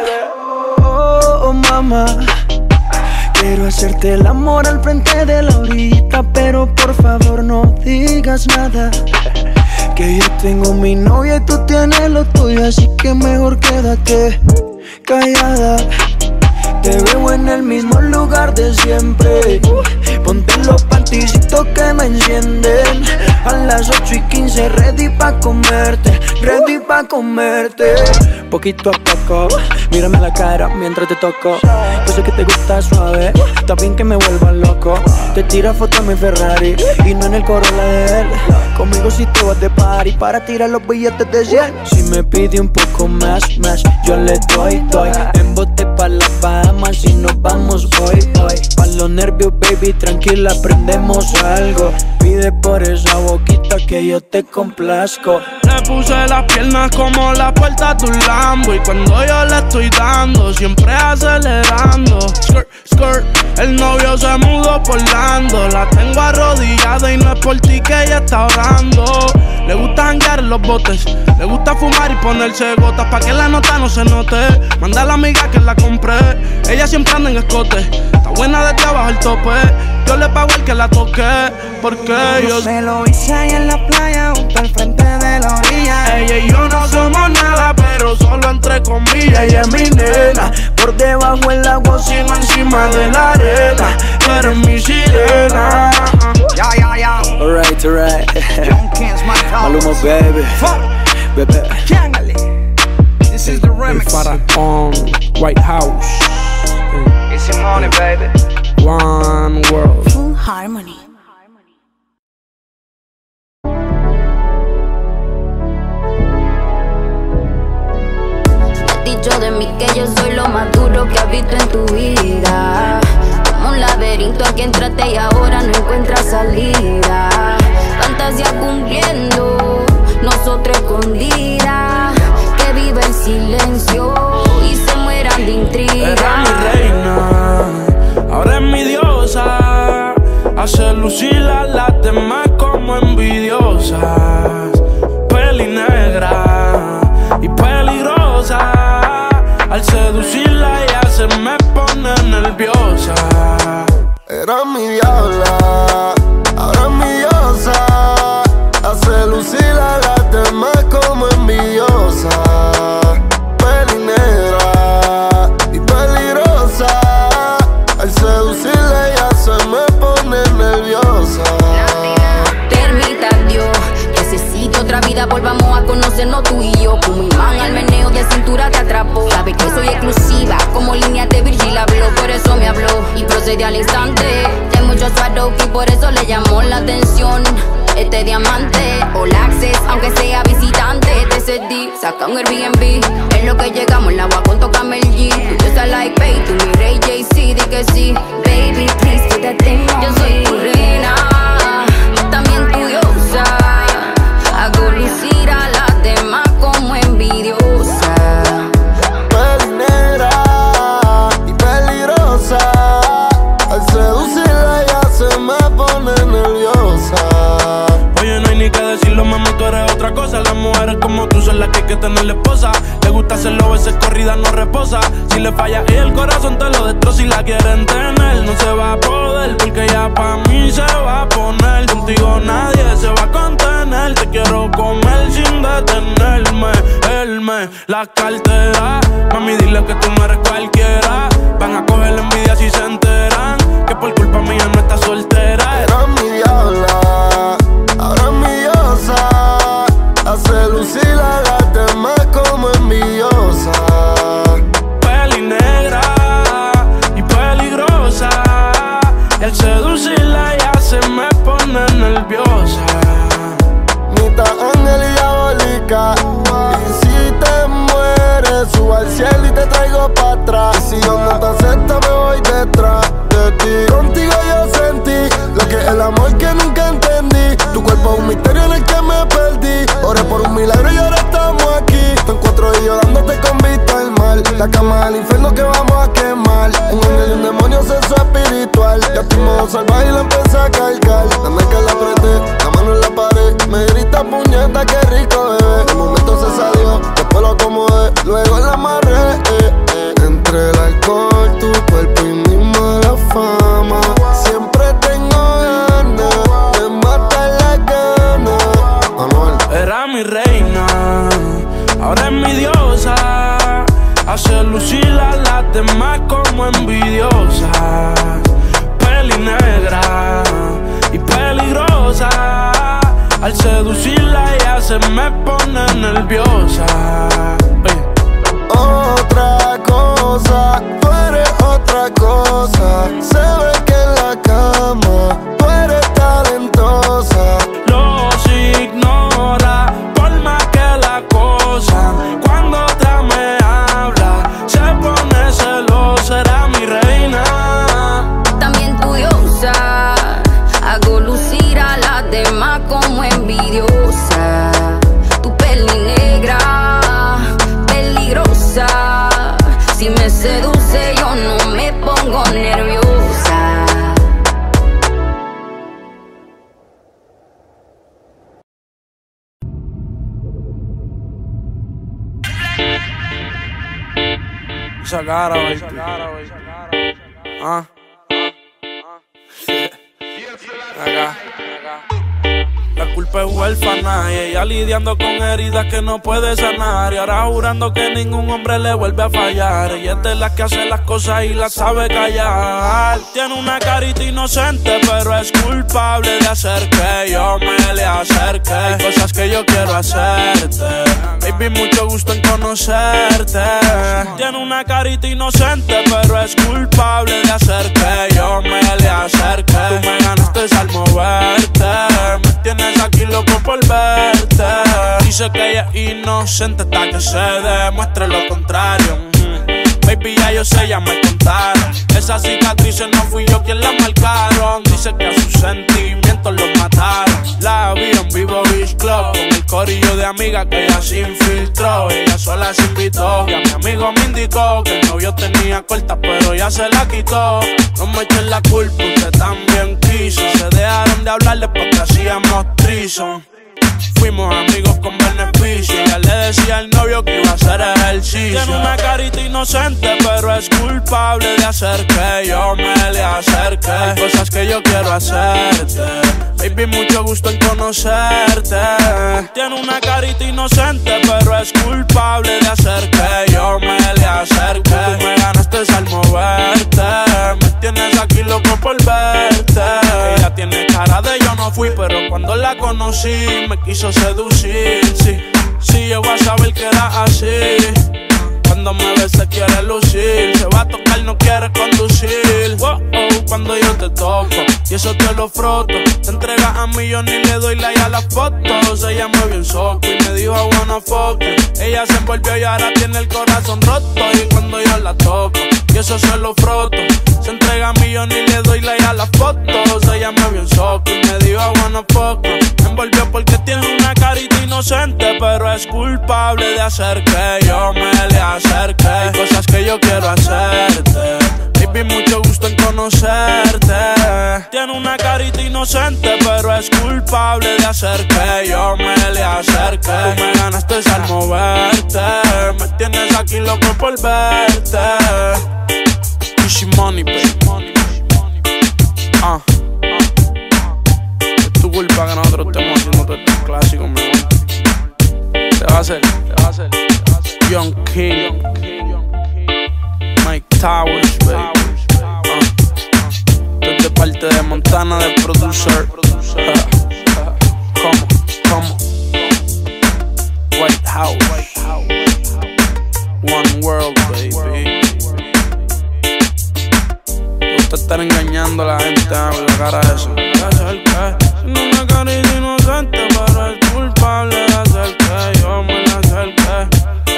Oh, mamá. Quiero hacerte el amor al frente de la orillita, pero por favor no digas nada. Que yo tengo mi novia y tú tienes lo tuyo, así que mejor quédate callada. Te veo en el mismo lugar de siempre. Ponte los panticitos que me encienden. A las 8:15 ready pa' comerte, ready pa' comerte. Poquito a poco, mírame la cara mientras te toco. Yo sé que te gusta suave, está bien que me vuelva loco. Te tira foto en mi Ferrari y no en el Corolla de él. Conmigo si te vas de party para tirar los billetes de 100. Si me pide un poco más, yo le doy. En bote pa' la Bahamas y nos vamos hoy. Pa' los nervios, baby, tranquila, aprendemos algo. Pide por esa boquita que yo te complazco. Le puse las piernas como la puerta de un Lambo. Y cuando yo le estoy dando, siempre acelerando. Skirt, skirt, el novio se mudó por Lando. La tengo arrodillada y no es por ti que ella está orando. Le gusta janguear en los botes, le gusta fumar y ponerse gotas pa' que la nota no se note. Manda a la amiga que la compré, ella siempre anda en escote. Está buena desde abajo el tope, yo le pago el que la toque. Porque yo se lo hice ahí en la playa, junto al frente de la orilla. Ella y yo no somos nada, pero solo entre comillas. Ella es mi nena, por debajo el agua, sino encima de la arena. Tú eres mi sirena. Ya. Alright. Maluma, baby. This is the remix. Faraón, White House. It's your money, baby. One world. Full harmony. Dicho de mí que yo soy lo más duro que has visto en tu vida. Como un laberinto aquí entraste y ahora no encuentras salida. Fantasía cumpliendo, nosotros escondidas. Que vive el silencio y se mueran de intriga. Era mi reina, ahora es mi diosa. Hace lucir a las demás como envidiosas. Peli negra y peligrosa. Al seducirla ella se me pone nerviosa. Era mi diabla, ahora es mi diosa. Hace lucir a las demás como envidiosa. Peli negra por eso le llamó la atención. Este diamante, all access, aunque sea visitante. TCD, saca un Airbnb. En lo que llegamos, el agua con toca Mel G. Tú estás like, baby, tú mi Ray J.C. Di que sí, baby, please, do that thing. Yo soy tu reina, también tu diosa. Hago lucir a las demás como envidiosa. Peli negra y peligrosa. Al seducirla ya se me pone nerviosa. Oye, no hay ni que decirlo, mami, tú eres otra cosa. Las mujeres como tú son las que hay que tener esposa. Le gusta hacerlo, veces corrida no reposa. Si le falla y el corazón te lo destroza. Si la quieren tener, no se va a poder, porque ya pa' mí se va a poner. Contigo nadie se va a contener. Te quiero comer sin detenerme. Él me la cartera. Mami, dile que tú no eres cualquiera. Van a coger la envidia si se enteran que por culpa mía no estás soltera. Era mi diabla, ahora es mi diosa. Hace lucir a las demás como envidiosa. Peli negra y peligrosa. Y al seducirla ya se me pone nerviosa. Mitad ángel y diabólica. Y si te mueres, subo al cielo y te traigo pa' atrás. Y si yo no te acepto, me voy detrás de ti. Contigo yo sentí lo que es el amor que nunca entendí. Tu cuerpo es un misterio en el que me perdí. Oré por un milagro y ahora estamos aquí. Te encuentro y yo dándote con vista al mal. La cama del infierno que vamos a quemar. Un ángel y un demonio, sexo espiritual. Ya tu modo salvaje y la empecé a cargar. Dame que la apreté, la mano en la pared. Me grita puñeta, qué rico bebé. El momento se salió, después lo acomodé. Luego la amarré. Entre el alcohol, tu cuerpo y mi mala fama. Siempre tengo ganas de matar las ganas. Amor. Era mi reina, ahora es mi diosa. Hace lucir a las demás como envidiosa. Peli negra y peligrosa. Al seducirla ya se me pone nerviosa. Otra cosa, tú eres otra cosa. Se ve que en la cama tú eres talentosa. Los ignora por más que la cosa. Cuando te me habla se pone celosa. Era mi reina, También tu diosa. Hago lucir a las demás como envidiosa. Tu peli negra, peligrosa. Si me seduce yo no me pongo nerviosa. esa cara, güey. Acá. La culpa es huérfana y ella lidiando con heridas que no puede sanar. Y ahora jurando que ningún hombre le vuelve a fallar. Ella es de las que hace las cosas y las sabe callar. Tiene una carita inocente, pero es culpable de hacer que yo me le acerque. Hay cosas que yo quiero hacerte, baby, mucho gusto en conocerte. Tiene una carita inocente, pero es culpable de hacer que yo me le acerque. Tú me ganaste al moverte, me tienes aquí loco por verte. Dice que ella es inocente hasta que se demuestre lo contrario. Baby, ya yo sé, ya me contaron. Esas cicatrices no fui yo quien las marcaron. Dice que a sus sentimientos los mataron. La vi en Vivo Beach Club con el corillo de amigas que ella se infiltró. Ella sola se invitó y a mi amigo me indicó que el novio tenía corta pero ya se la quitó. No me echen la culpa, usted también quiso. Se dejaron de hablar después que hacíamos trison. Fuimos amigos con beneficio. Ella le decía al novio que iba a hacer ejercicio. Tiene una carita inocente, pero es culpable de hacer que yo me le acerque. Hay cosas que yo quiero hacerte, baby, mucho gusto en conocerte. Tiene una carita inocente, pero es culpable de hacer que yo me le acerque. Tú me ganaste al moverte, me tienes aquí loco por verte. Ella tiene cara de yo no fui, pero cuando la conocí me quiso seducir. Sí, llegó a saber que era así. Cuando me ve se quiere lucir. Se va a tocar, no quiere conducir. Wow, oh, cuando yo te toco y eso te lo froto. Te entregas a millones y le doy like a las fotos. Ella me vio en soco y me dijo I wanna fuck you. Ella se envolvió y ahora tiene el corazón roto. Y cuando yo la toco y eso se lo froto. Se entrega a millones y le doy like a las fotos. Ella me vio en soco y me dijo I wanna fuck you. Me envolvió porque tiene una carita inocente, pero es culpable de hacer que yo me le acerque. Hay cosas que yo quiero hacerte, baby, mucho gusto en conocerte. Tiene una carita inocente, pero es culpable de hacer que yo me le acerque. Tú me ganaste al moverte, me tienes aquí loco por verte. Pushy money, baby. Es tu culpa que nosotros estemos haciendo todo estos clásicos, mi amor. Te va a hacer, Young King, Mike Towers, baby. Desde parte de Montana, del producer. Como White House, One World, baby. Te gusta estar engañando a la gente, la cara de eso. Tiene una carita inocente, pero es culpable de hacer que yo me la acerque.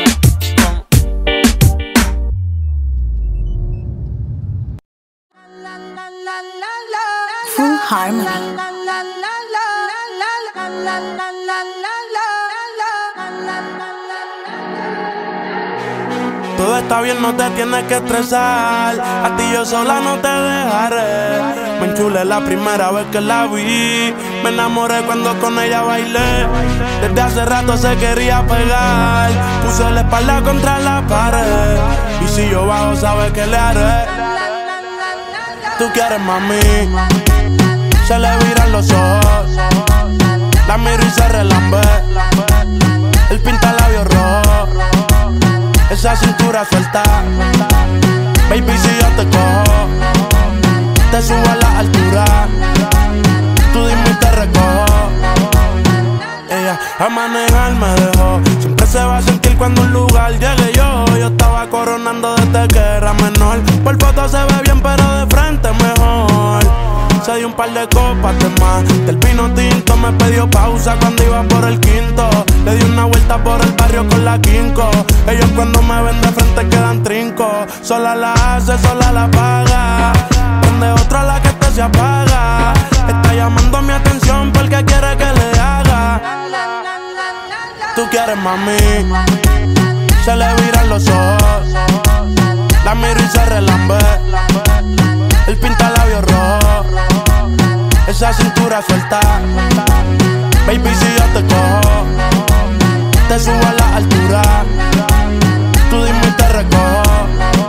Full Harmony. Todo está bien, no te tienes que estresar. A ti yo sola no te dejaré. Me enchulé la primera vez que la vi. Me enamoré cuando con ella bailé. Desde hace rato se quería pegar. Puse la espalda contra la pared. Y si yo bajo, sabes que le haré. Tú quieres, mami. Se le viran los ojos. La miro y se relambe. Él pinta labios rojos. Esa cintura suelta. Baby, si yo te cojo, te subo a la altura. Tú dime y te recojo. Ella a manejar me dejó. Siempre se va a sentir cuando un lugar llegue yo. Yo estaba coronando desde que era menor. Por foto se ve bien, pero de frente mejor. Se dio un par de copas de más. Del vino tinto me pidió pausa cuando iba por el quinto. Le di una vuelta por el barrio con la quinco. Ellos cuando me ven de frente quedan trinco. Sola la hace, sola la paga. Prende otra la que este se apaga. Está llamando mi atención porque quiere que le haga. Tú quieres, mami. Se le viran los ojos. La miro y se relambe. Él pinta labios rojos. Esa cintura suelta. Baby, si yo te cojo, te subo a la altura. Tú dime y te recojo.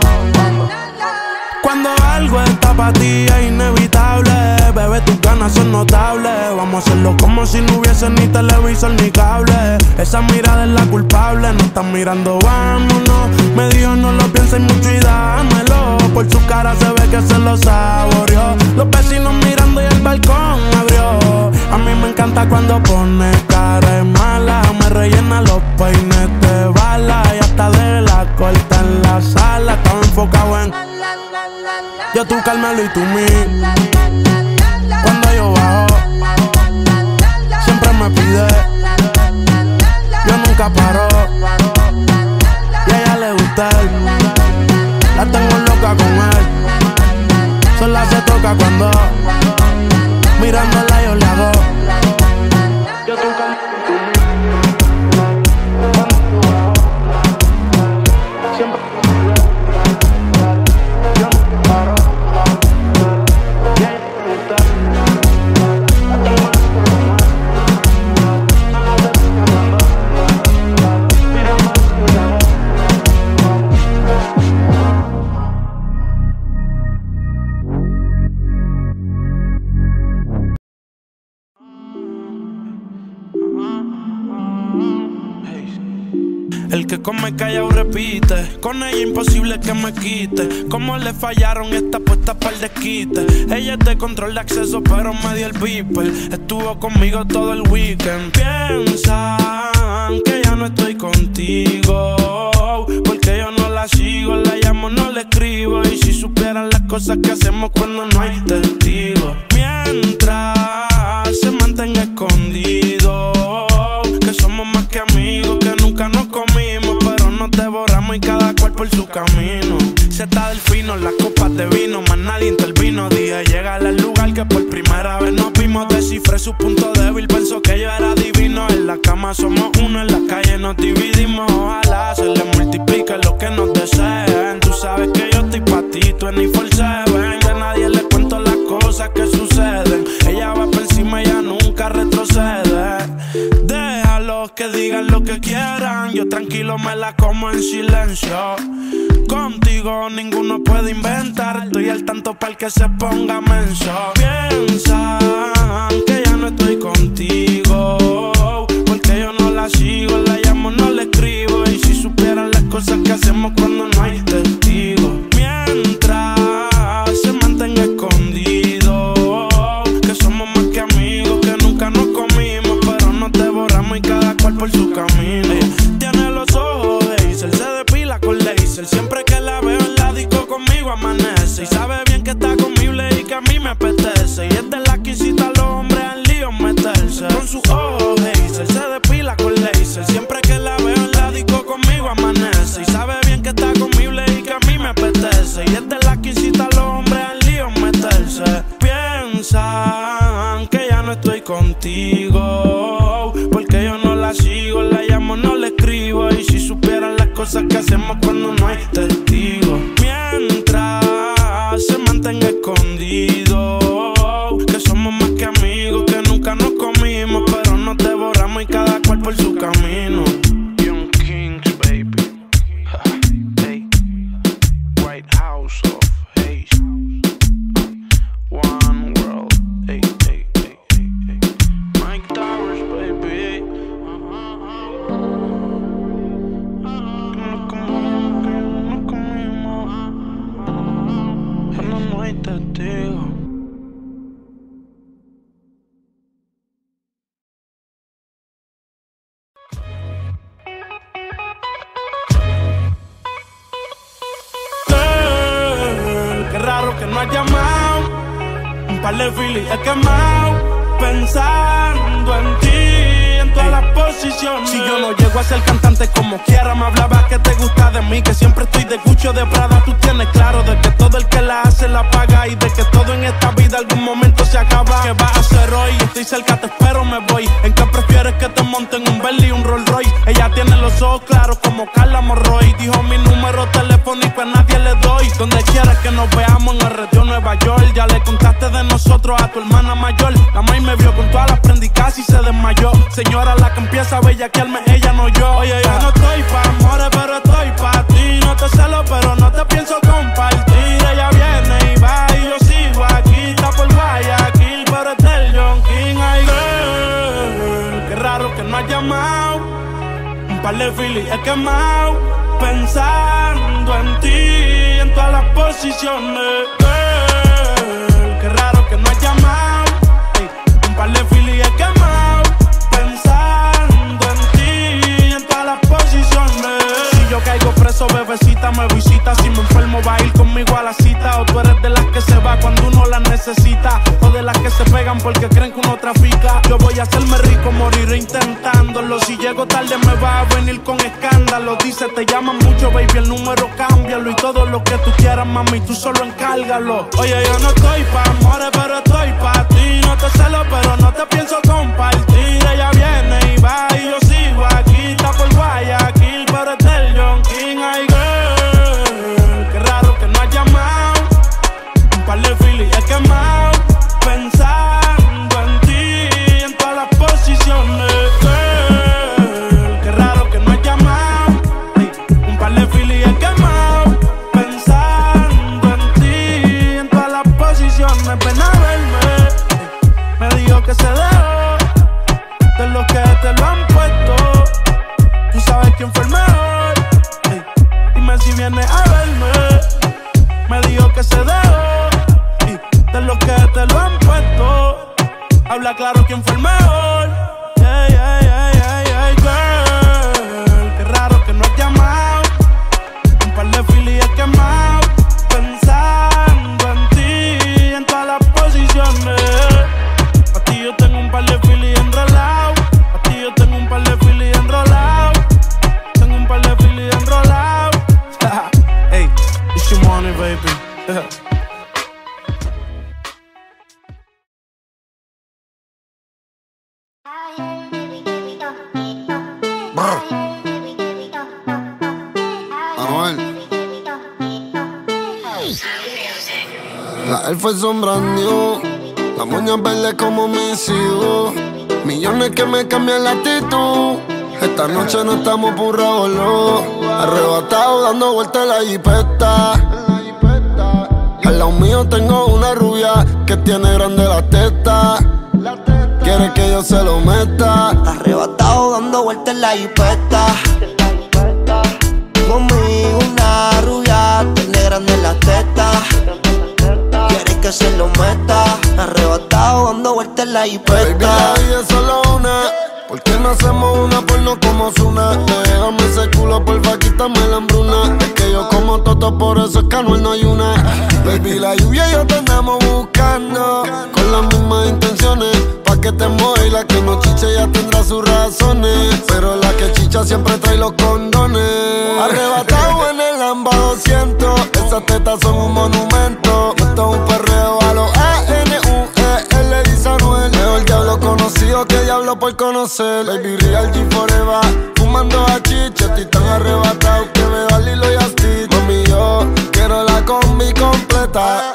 Cuando algo está para ti es inevitable. Bebé, tus ganas son notables. Vamos a hacerlo como si no hubiese ni televisor ni cable. Esa mirada es la culpable. No están mirando, vámonos. Me dijo no lo pienses mucho y dámelo. Por su cara se ve que se lo saboreó. Los vecinos mirando y el balcón abrió. A mí me encanta cuando pone cara de mala. Me rellena los peines de bala. Y hasta de la corta en la sala. Estaba enfocado en yo, tú, Carmelo y tú, mí. Cuando yo bajo, siempre me pide. Yo nunca paro. Y a ella le gusta él. La tengo loca con él. Sola se toca cuando mirándola yo le hago. Yo, tú, Carmelo y tú, mí. Siempre el que come callado repite. Con ella imposible que me quite. Como le fallaron esta puesta para el desquite. Ella es de control de acceso pero me dio el beeper. Estuvo conmigo todo el weekend. Piensan que ya no estoy contigo porque yo no la sigo, la llamo, no le escribo. Y si supieran las cosas que hacemos cuando no hay testigos. Mientras se mantenga escondido, que somos más que amigos, que nunca nos comimos, pero nos devoramos y cada cual por su camino. Se está del fino, las copas de vino, más nadie intervino. Dije llegar al lugar que por primera vez nos vimos. Descifré su punto débil, pensó que yo era divino. En la cama somos uno, en la calle nos dividimos. Ojalá se le multiplique lo que nos deseen. Tú sabes que yo estoy pa' ti, 24/7. Que a nadie le cuento las cosas que suceden. Ella va por encima, ella nunca retrocede. Déjalos que digan lo que quieran, yo tranquilo me la como en silencio. Contigo ninguno puede inventar, estoy al tanto para el que se ponga menso. Piensan que ya no estoy contigo, porque yo no la sigo, la llamo, no le escribo. Y si supieran las cosas que hacemos cuando no hay testigos. Mientras se mantenga escondido, que somos más que amigos, que nunca nos comimos, pero nos devoramos y cada cual por su camino. Tiene los ojos de Hazel, se depila con laser. Siempre que la veo en la disco conmigo amanece. Y sabe bien que está conmigo y que a mí me apetece. Y es de la que incita a los hombres al lío meterse. Con sus ojos Hazel, se depila con laser. Siempre que la veo en la disco conmigo amanece. Y sabe bien que está conmigo y que a mí me apetece. Y es de la que incita a los hombres al lío meterse. Piensan que ya no estoy contigo, porque yo no la sigo, la llamo, no le escribo. Y si supieran las cosas que hacemos cuando no hay testigos. Mientras se mantenga escondido, que somos más que amigos, que nunca nos comimos, pero nos devoramos y cada cual por su camino. Young Kings, baby. Hey. White House of Haze. One world. Hey, hey, hey, hey, hey. Mike Towers, baby. No comimos. Cuando no hay testigo. Qué raro que no has llamado. Un par de filis he quemado, pensando en ti, en todas las posiciones. Si yo no llego a ser cantante como quiera, me hablabas que te gusta de mí, que siempre estoy de Gucci o de Prada. Tú tienes claro de que todo el que la hace la paga, y de que todo en esta vida algún momento se acaba. ¿Qué vas a hacer hoy? Estoy cerca, te espero, me voy. ¿En qué prefieres que te monten un Bentley y un Rolls Royce? Ella tiene los ojos claros como Carla Morroy. Dijo mi número telefónico a nadie le doy. Donde quieras que nos veamos en el retiro Nueva York. Ya le contaste de nosotros a tu hermana mayor. La maíz me vio con todas las prendas y casi se desmayó. Señora, la que empieza a bellaquearme, ella no yo. Oye, yo no estoy pa' amores, pero estoy pa' ti. No te celo, pero no te pienso compartir. Ella viene y va y yo sigo aquí. Está por Guayaquil, pero es del Young King. Ay, girl, qué raro que no has llamado. Un par de filis he quemado, pensando en ti, en todas las posiciones. Girl, qué raro que no has llamado. Ey, un par de filis he quemado, pensando en ti, en todas las posiciones. Si yo caigo preso, bebecita, me visita. Si me enfermo, va a ir conmigo a la cita. O tú eres de las que se va cuando uno la necesita, o de las que se pegan porque creen que uno trafica. Yo voy a hacerme rico, moriré intentándolo. Si llego tarde me va a venir con escándalo. Dice, te llaman mucho, baby, el número cámbialo. Y todo lo que tú quieras, mami, tú solo encárgalo. Oye, yo no estoy pa' amores, pero estoy pa' ti. No te celo, pero no te pienso compartir. Ella viene y va y yo sigo aquí. Está por Guayaquil, pero es del Young King. Ay, girl, qué raro que no has llamado. Un par de filis he quemado, pensando en ti, en todas las posiciones. Girl, qué raro que no has llamado. Ey, un par de filis he quemado, pensando en ti, en todas las posiciones. Ven a verme, me dijo que se dejó Anuel. La Air Force son brand new, las moñas verdes como mis hijos, millones que me cambian la actitud. Esta noche no estamos por revolú, arrebatado dando vueltas en la jipeta. Al lado mío tengo una rubia que tiene grande la teta. Quiere que yo se lo meta. Arrebatado dando vueltas en la jipeta. Conmigo una rubia tiene grande la teta. Quiere que se lo meta. Arrebatado dando vueltas en la jipeta. Baby, la vida es solo una. ¿Por qué no hacemos una porno como Zuna? Déjame ese culo, porfa, quítame la hambruna. Es que yo como toto, por eso es que Anuel no hay una. Baby, la lluvia y yo te andamos buscando con las mismas intenciones. Pa' que te mueva y la que no chiche ya tendrá sus razones. Pero la que chicha siempre trae los condones. Arrebatado en el Lamba 200. Esas tetas son un monumento. Esto es un perreo a los A-N-U-E-L, dice Anuel. Mejor diablo conocido que diablo por conocer. Baby, real G forever. Fumando a chicha, estoy tan arrebatado que veo al Lilo y a Stitch. Mami, yo quiero la combi completa.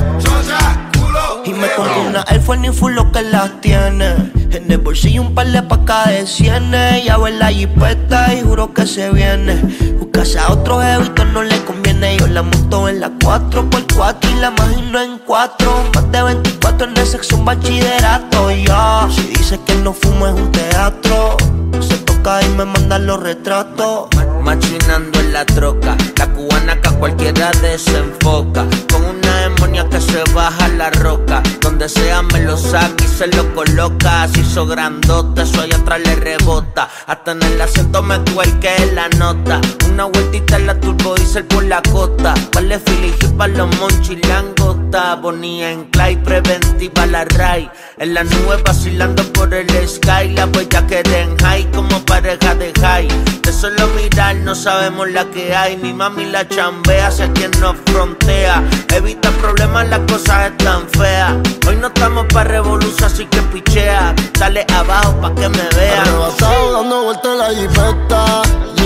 Y me compro una Air Force ni full lo que las tiene. En el bolsillo un par de pacas de cienes. Ya ve la jipeta y juro que se viene. Buscarse a otro jevito no le conviene. Yo la monto en la 4x4 y la imagino en 4. Más de 24 en el sexo un bachillerato. Ya, si dice que no fumo es un teatro. Se toca y me manda los retratos. Machinando en la troca, la cubana que a cualquiera desenfoca. Con una demonia que se baja la roca. Donde sea me lo saca y se lo coloca. Se hizo grandote, eso allá atrás le rebota. Hasta en el asiento me cuelque la nota. Una vueltita en la turbo diesel por la costa. Vale filiji pa' los monchis, langota. Bonía en Clay, preventiva la Ray. En la nube vacilando por el sky. La huella que den high como pareja de high. De solo mirar no sabemos la que hay. Mi mami la chambea hacia quien nos frontea. Evita problemas, las cosas están feas. Hoy no estamos pa' revolución, así que pichea. Dale abajo pa' que me vea. Arrebatado dando vueltas en la jipeta,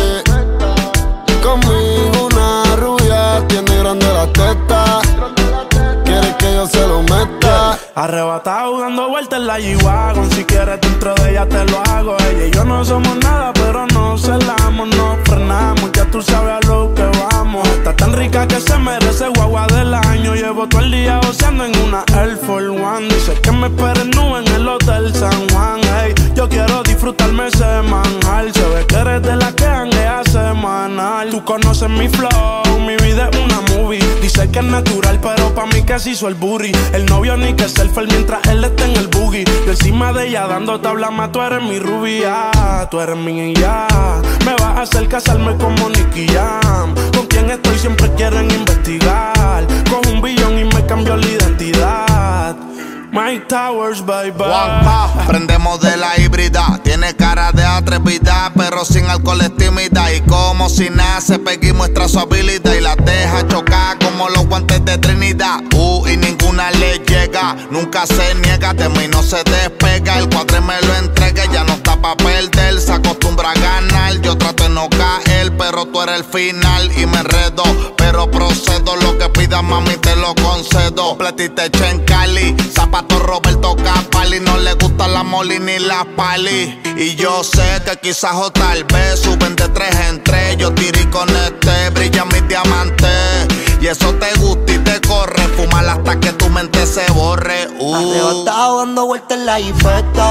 yeah. Conmigo una rubia tiene grande la teta. Quiere que yo se lo meta. Arrebatado dando vueltas en la G-Wagon. Si quieres dentro de ella te lo hago. Ella y yo no somos nada, pero no celamos, no frenamos. Ya tú sabes a lo que vamos. Está tan rica que se merece guagua del año. Llevo todo el día oceando en una Air Force One. Dice que me esperen nube en el Hotel San Juan. Hey, yo quiero disfrutarme semanal. Se ve que eres de la que janguea semanal. Tú conoces mi flow, mi vida es una movie. Dice que es natural, pero pa' mí que se hizo el booty. El novio ni que selfie mientras él está en el boogie. Yo encima de ella dando tabla más, tú eres mi rubia. Tú eres mi ya. Me vas a hacer casarme como Nicky Jam. Con quien estoy siempre quieren investigar. Con un billón y me cambió la identidad. Mike Towers, bye bye. Prendemos de la híbrida. Tiene cara de atrevida, pero sin alcohol es tímida. Y como si nace, Peggy muestra su habilidad y la deja chocar como los guantes de Trinidad. Y ninguna le llega, nunca se niega. De mí no se despega, el cuadre me lo entrega. Ya no está pa' perder, se acostumbra a ganar. Yo trato de no caer, pero tú eres el final. Y me enredo, pero procedo. Lo que pidas, mami, te lo concedo. Completita hecha en Cali, zapato Roberto Capali. No le gusta la Molly ni la Pali. Y yo sé que quizás o tal vez suben de 3 en 3. Yo tiré y conecté, brillan mis diamantes. Y eso te gusta y te corre. Fumar hasta que tu mente se borre. Arrebatado dando vueltas en la jipeta.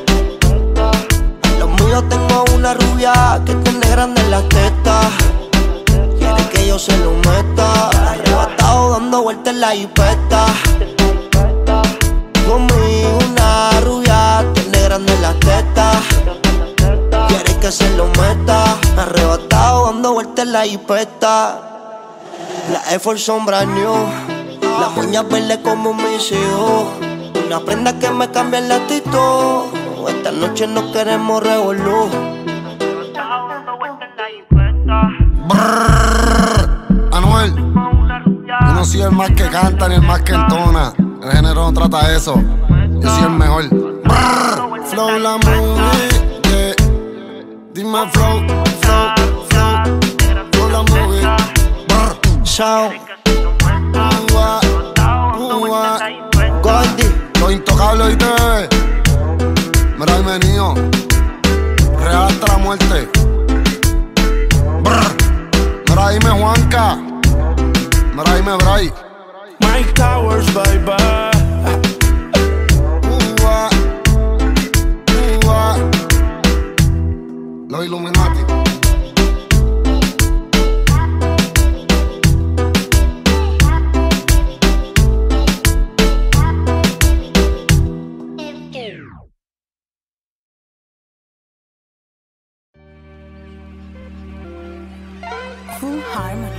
Los míos tengo una rubia que tiene grande la teta. Quiere que yo se lo meta. Arrebatado dando vueltas en la jipeta. Conmigo una rubia tiene grande la teta. Quiere que se lo meta. Arrebatado dando vueltas en la jipeta. Las Air Force son brand new. Las uñas verdes como mis hijos. Una prenda que me cambia la actitud. Esta noche no queremos revolú. Anuel, yo no soy el más que canta ni el más que entona. El género no trata eso. Yo soy el mejor. Claro, la movie, yeah. Dime flow, flow, flow. Flow la movie. Sound. Goldie. Los intocables y TV. Mira ahí venido. Real hasta la muerte. Mira ahí me Juanca. Mira ahí me Bray. Mike Towers, baby. Los Illuminati. Full Harmony.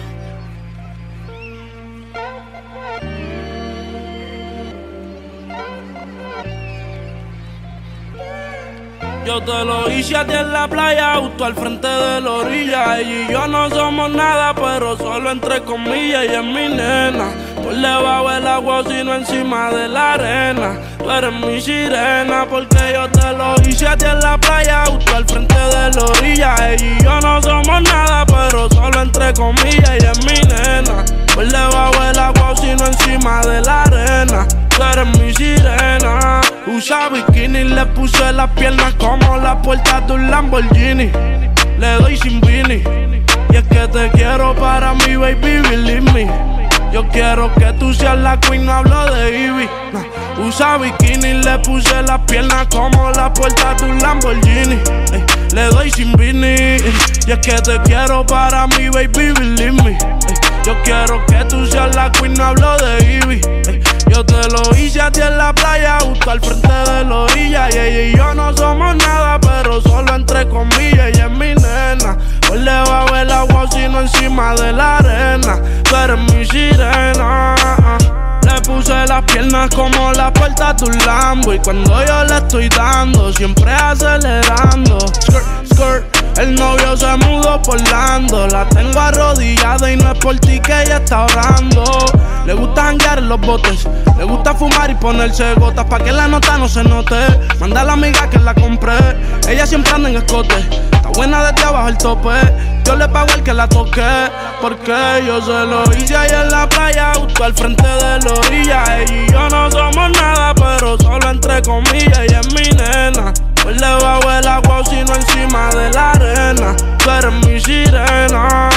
Yo te lo hice a ti en la playa, justo al frente de la orilla. Ella y yo no somos nada, pero solo entre comillas. Ella es mi nena, por debajo del agua, sino encima de la arena. Tú eres mi sirena, porque yo te lo hice a ti en la playa, justo al frente de la orilla. Ella y yo no somos nada, pero solo entre comillas. Ella es mi nena, por debajo del agua, sino encima de la arena. Tú eres mi sirena. Usa bikini, le puse las piernas como la puerta de un Lamborghini. Le doy sin Vini, y es que te quiero para mí, baby, believe me. Yo quiero que tú seas la queen, no hablo de Ivy. Nah. Usa bikini, le puse las piernas como la puerta de un Lamborghini. Ey, le doy sin Vini, y es que te quiero para mí, baby, believe me. Ey, yo quiero que tú seas la queen, no hablo de Ivy. Ey, yo te lo hice a ti en la playa, justo al frente de la orilla. Y ella y yo no somos nada, pero solo entre comillas. Ella es mi nena, por debajo del agua, sino encima de la arena. Tú eres mi sirena. Le puse las piernas como la puerta de un Lambo, y cuando yo le estoy dando, siempre acelerando. Skirt, skirt. El novio se mudó por Orlando. La tengo arrodillada y no es por ti que ella está orando. Le gusta janguear en los botes, le gusta fumar y ponerse gotas pa' que la nota no se note. Manda a la amiga que la compré, ella siempre anda en escote. Está buena desde abajo el tope, yo le pago el que la toque. Porque yo se lo hice ahí en la playa, justo al frente de la orilla. Ella y yo no somos nada, pero solo entre comillas. Ella es mi nena, por debajo del agua, sino encima de la arena. Tú eres mi sirena.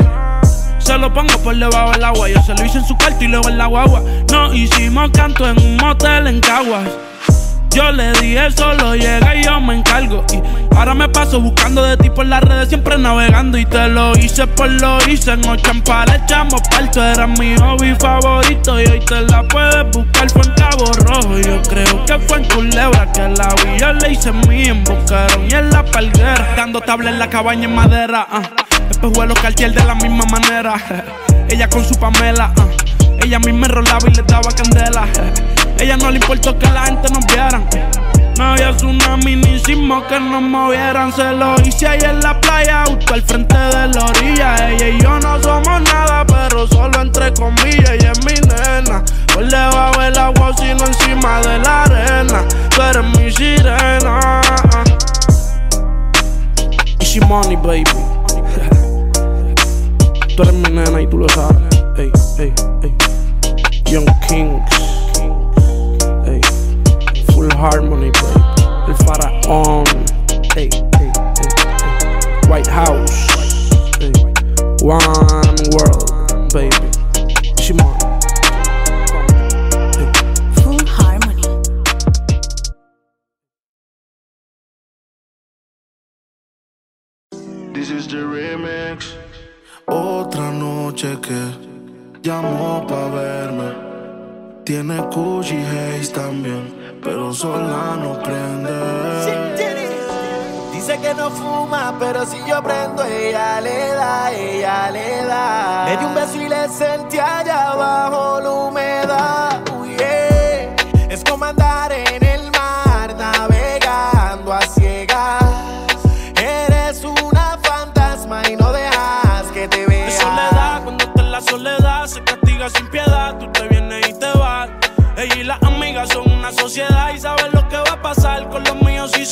Se lo pongo por debajo del agua. Yo se lo hice en su cuarto y luego en la guagua. Nos hicimos canto en un motel en Caguas. Yo le dije solo llega y yo me encargo. Y ahora me paso buscando de ti por las redes, siempre navegando. Y te lo hice por lo hice. En Ochampa le echamos parto. Era mi hobby favorito y hoy te la puedes buscar. Fue en Cabo Rojo, yo creo que fue en Culebra que la vi. Yo le hice mía en Boquerón y en La Palguera. Dando tabla en la cabaña en madera. Espejuelos Cartier de la misma manera. Ella con su Pamela. Ella a mí me rolaba y le daba candela. Ella no le importó que la gente nos vieran. No había tsunami ni sismo que nos movieran. Se lo hice ahí en la playa, justo al frente de la orilla. Ella y yo no somos nada, pero solo entre comillas. Ella es mi nena, por debajo del agua, sino encima de la arena. Tú eres mi sirena. Easy money, baby. Tú eres mi nena y tú lo sabes. Ey, ey, ey. Young Kings. Ey. Full Harmony, baby. El faraón. Ey, ey, ey, ey. White House. Ey. One World, baby. Shimon. Full Harmony. This is the remix. Otra noche que llamó pa' verme. Tiene Gucci Haze también, pero sola no prende. Dice que no fuma, pero si yo prendo, ella le da, ella le da. Le di un beso y le sentí allá abajo la humedad. Yeah. Es como andar en el mar, navegando a ciegas. Eres una fantasma y no dejas que te vea. Es soledad, cuando está en la soledad, se castiga sin piedad. Tú te vienes y te vas. Ella y las amigas son una sociedad y saben lo que va a pasar con los míos si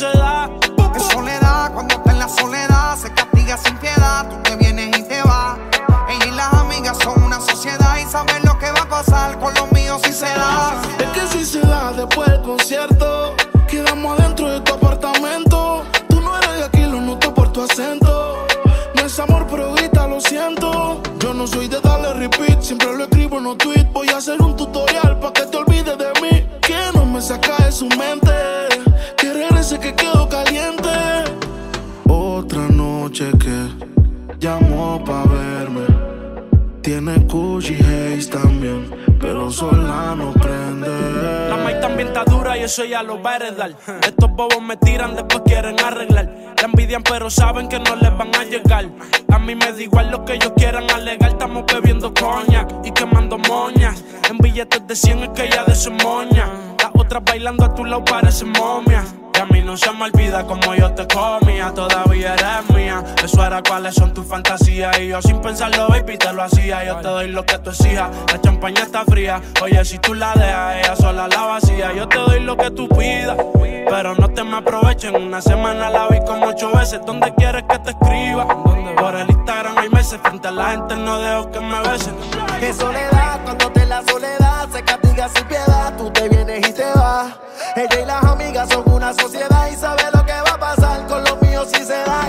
eso ella lo va a heredar. Estos bobos me tiran, después quieren arreglar. La envidian pero saben que no les van a llegar. A mí me da igual lo que ellos quieran alegar. Estamos bebiendo coñac y quemando moñas. En billetes de 100 es que ella de su moña. Las otras bailando a tu lado parecen momias. Y a mí no se me olvida como yo te comía. Todavía eres mía. Eso era cuáles son tus fantasías. Y yo sin pensarlo, baby, te lo hacía. Yo te doy lo que tú exijas. La champaña está fría. Oye, si tú la dejas, ella sola la vacía. Yo te doy lo que tú pidas, pero no te me aprovechen. Una semana la vi como 8 veces. ¿Dónde quieres que te escriba? Por el Instagram hay meses. Frente a la gente no dejo que me besen. Qué soledad, cuando te la soledad se castiga sin piedad. Tú te vienes y te vas. Ella y las amigas son una sociedad y sabe lo que va a pasar con los míos si se da.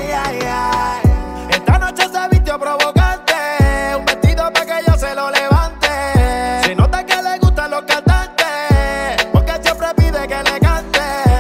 Esta noche se vistió provocante, un vestido para que yo se lo levante. Se nota que le gustan los cantantes, porque siempre pide que le cante.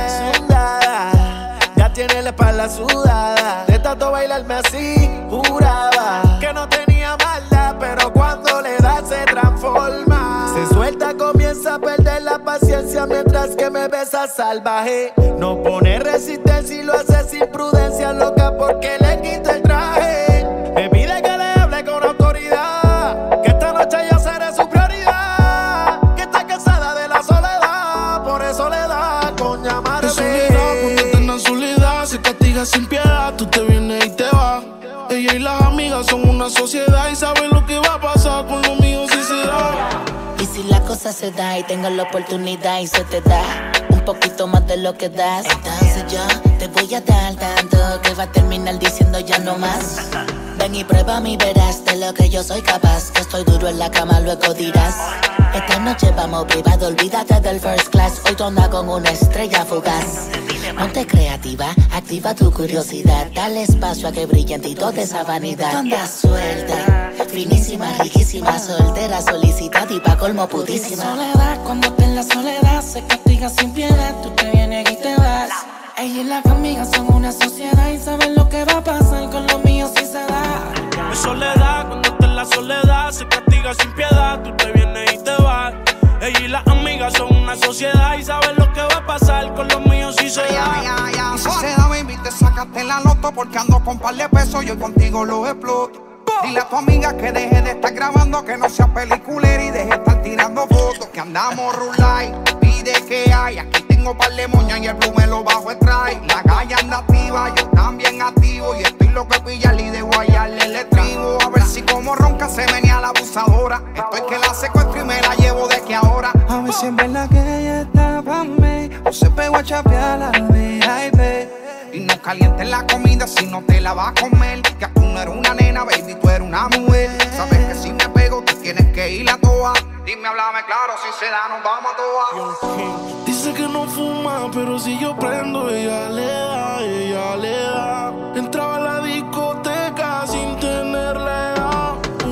Sudada, ya tiene la espalda sudada. De tanto bailarme así, juraba que no tenía maldad, pero cuando le da se transforma. Se suelta, comienza a perder la paciencia mientras que me besa salvaje. No pone resistencia y lo hace sin prudencia, loca porque le quita el traje. Me pide que le hable con autoridad, que esta noche yo seré su prioridad, que está cansada de la soledad, por eso le da con llamarme. Es soledad, cuando estás en la soledad se castiga sin piedad. Tú te vienes y te vas. Ella y las amigas son una sociedad y saben lo que va a pasar con los míos si se da. Y si la cosa se da y tengo la oportunidad y se te da un poquito más de lo que das, entonces yo te voy a dar tanto que va a terminar diciendo ya no más. Ven y prueba mi verás de lo que yo soy capaz, que estoy duro en la cama, luego dirás. Esta noche vamos privado, olvídate del first class. Hoy tú andas con una estrella fugaz. Ponte creativa, activa tu curiosidad. Dale espacio a que brille en ti toda esa vanidad. Tú andas suelta, finísima, riquísima, soltera, solicitada y pa' colmo putísima. Soledad, cuando te en la soledad se castiga sin piedad. Tú te vienes y te vas. Ella y las amigas son una sociedad y saben lo que va a pasar con los míos si se da. Es soledad, cuando te en la soledad se castiga sin piedad. Tú te vienes y te vas. Ella y las amigas son una sociedad y saben lo que va a pasar con los míos si se da. Y si se da, baby, te sacaste la loto porque ando con par de pesos y yo contigo los exploto. Dile a tu amiga que deje de estar grabando, que no sea peliculera y deje de estar tirando fotos. Que andamos rulay, pide que hay. Aquí tengo par de moñas y el blue me lo bajo el try. La galla anda activa, yo también activo. Y estoy loco de pillarle y de guayarle el estribo. A ver si como ronca se venía la abusadora. Estoy que la secuestro y me la llevo de que ahora. A ver si en verdad que ella está pa' mí o se pegó a chapear la VIP. Y no calientes la comida si no te la vas a comer. Que tú no eres una nena, baby, tú eres una mujer. Sabes que si me pego, tú tienes que ir a toa. Dime, háblame claro, si se da, nos vamos a toa. Dice que no fuma, pero si yo prendo, ella le da, ella le da. Entraba a la discoteca sin tenerla edad.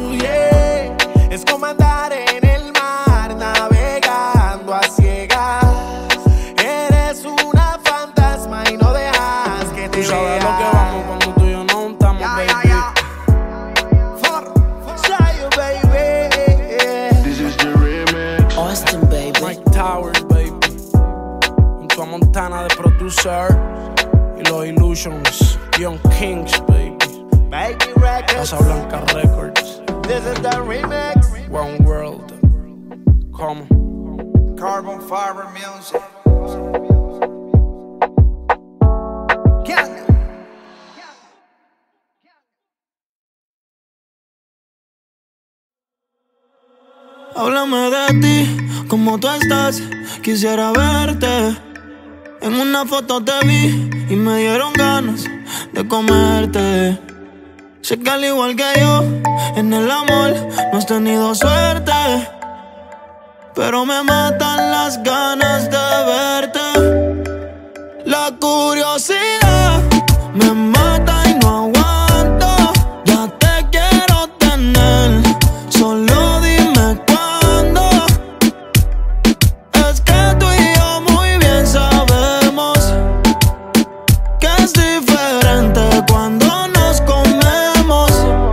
Yeah. Es como andar en el mar, navegando a ciegas. Eres una fantasma y no dejas que te Tú sabes veas. lo que vamos cuando tú y yo no juntamos, baby. Austin, baby. Mike Towers, baby. Junto a Montana de producer y los Illusions, Young Kings, baby. Baby Records. Casa Blanca Records. This is the remix. One World. Come. Carbon Fiber Music. Háblame de ti, cómo tú estás, quisiera verte. En una foto te vi y me dieron ganas de comerte. Sé que al igual que yo, en el amor no has tenido suerte, pero me matan las ganas de verte. La curiosidad me mata y no aguanto. Ya te quiero tener, solo dime cuándo. Es que tú y yo muy bien sabemos que es diferente cuando nos comemos.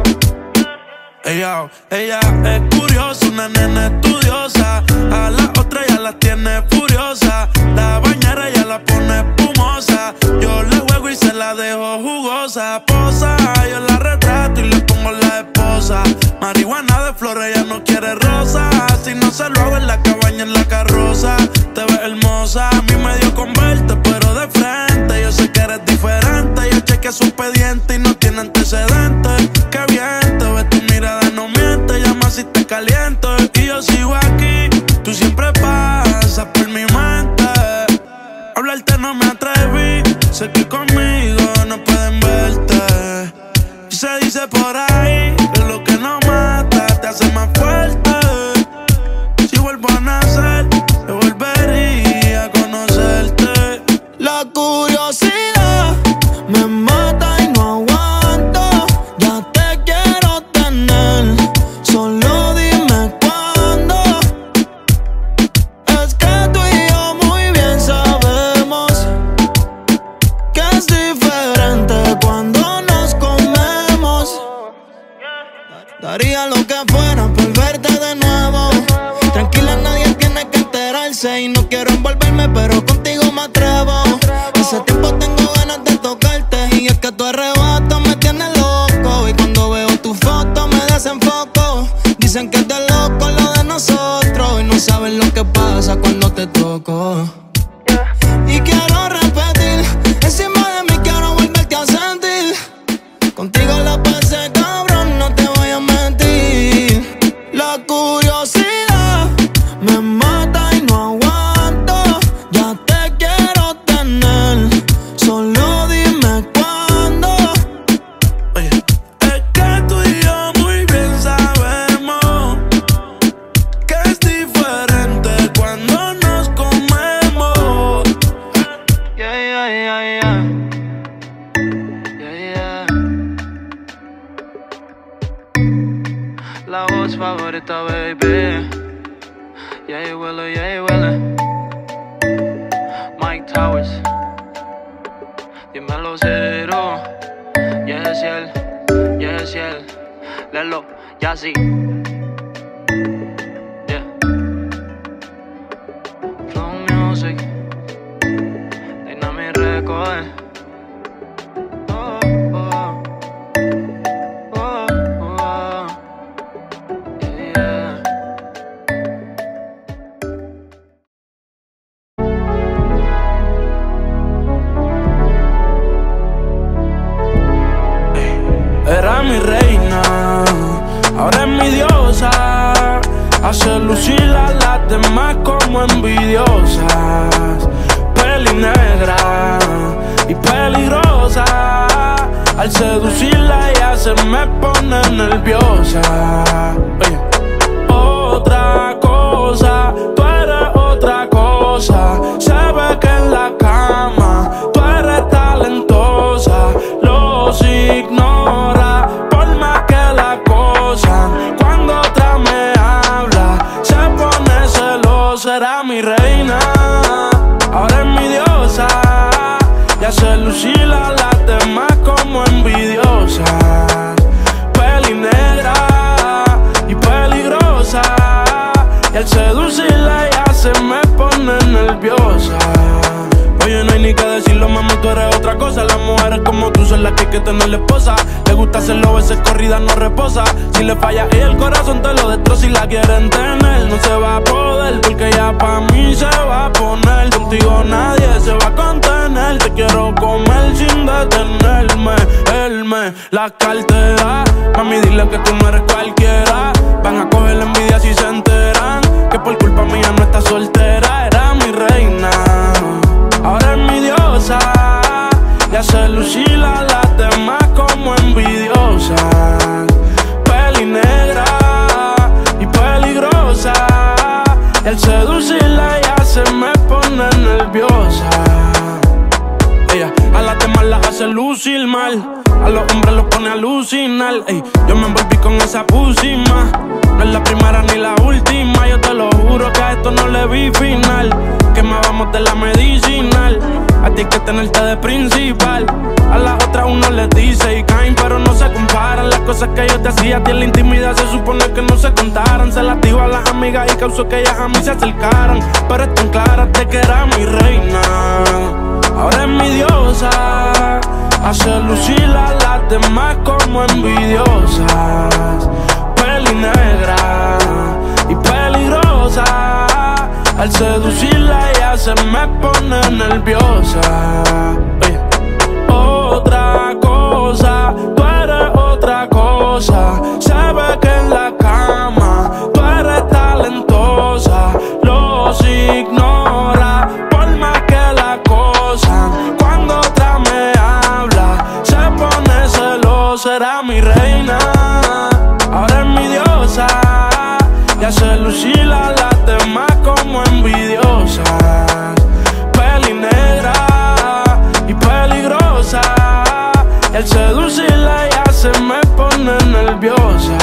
Ella es curiosa, una nena estudiosa. A la otra ya la tiene furiosa. La baby se la dejo jugosa. Posa, yo la retrato y le pongo la esposa. Marihuana de flores, ella no quiere rosa. Si no se lo hago en la cabaña, en la carroza. Te ves hermosa, a mí me dio con verte, pero de frente. Yo sé que eres diferente. Yo chequeé su expediente y no tiene antecedentes. Qué bien, te ves, tu mirada no miente. Llama si te caliento y yo sigo aquí. Tú siempre pasas por mi mente. Hablarte no me atreví. Sé que conmigo no pueden verte. Y se dice por ahí que lo que no mata te hace más fuerte. Si vuelvo a nacer, yo volvería a conocerte. La curiosidad me mata y no aguanto. Ya te quiero tener, solo dime cuándo. Es que tú y yo muy bien sabemos que es diferente cuando nos comemos. Daría lo que fuera por verte de nuevo. Tranquila, nadie tiene que enterarse. Y no quiero envolverme, pero contigo me atrevo. Hace tiempo tengo ganas de tocarte. Y es que tu arrebato me tiene loco. Y cuando veo tu foto me desenfoco. Dicen que es de loco lo de nosotros. Y no saben lo que pasa cuando te toco. Y quiero repetir, encima de mí quiero volverte a sentir. Contigo la pasé cabrón, no te voy a mentir. La curiosidad me mata y no aguanto. Ya te quiero tener, solo dime cuándo. Oye, es que tú y yo muy bien sabemos que es diferente cuando nos comemos. Yeah, yeah, yeah, yeah. Yeah, yeah. La voz favorita, baby. Yeah, huele, yeah, huele. Mike Towers. Dímelo cero. Yes, él. Yes, él. Lelo, ya sí. Yeah. Flow Music. Dynamic Record. Oh, oh. Oh, oh. Yeah, yeah. Era mi reina, ahora es mi diosa. Hace lucir a las demás como envidiosas. Peli negra y peligrosa. Al seducirla ella se me pone nerviosa. Oye. Otra cosa, tú eres otra cosa. Se ve que en la cama tú eres talentosa. Los ignora por más que la acosan. Cuando otra me habla se pone celosa. Era mi reina, ahora es mi diosa. Y hace lucir a las demás como envidiosa. Peli negra y peligrosa. Y al seducirla ella se me pone nerviosa. Oye, no hay ni que decirlo, mami, tú eres otra cosa. Las mujeres como tú son las que hay que tener la esposa. Le gusta hacerlo, veces corrida no reposa. Si le falla ella el corazón te lo destroza. Si la quieren tener no se va a poder, porque ya pa' mí se va a poner. Contigo nadie se va a contener. Te quiero comer sin detenerme. Él me la cartera. Mami, dile que tú no eres cualquiera. Van a coger la envidia si se enteran que por culpa mía no está soltera. Era mi reina, ahora es mi diosa. Y hace lucir a las demás como envidiosa. Peli negra y peligrosa. Y al seducirla ella se me pone nerviosa. Ella a las demás las hace lucir mal. A los hombres los pone a alucinar. Ey, yo me envolví con esa pusima. No es la primera ni la última. Yo te lo juro que a esto no le vi final. Que más vamos de la medicinal. A ti hay que tenerte de principal. A las otras uno les dice y caen, pero no se comparan. Las cosas que yo te hacía a ti en la intimidad se supone que no se contaran. Se las digo a las amigas y causó que ellas a mí se acercaran. Pero están claras de que era mi reina, ahora es mi diosa. Hace lucir a las demás como envidiosas. Peli negra y peligrosa. Al seducirla ella se me pone nerviosa. Otra cosa, tú eres otra cosa. Se ve que en la cama tú eres talentosa. Los ignora por más que la acosan. Cuando otra me habla se pone celosa. Era mi reina, ahora es mi diosa. Y hace lucir a las demás como envidiosas. Peli negra y peligrosa. Y al seducirla ella se me pone nerviosa.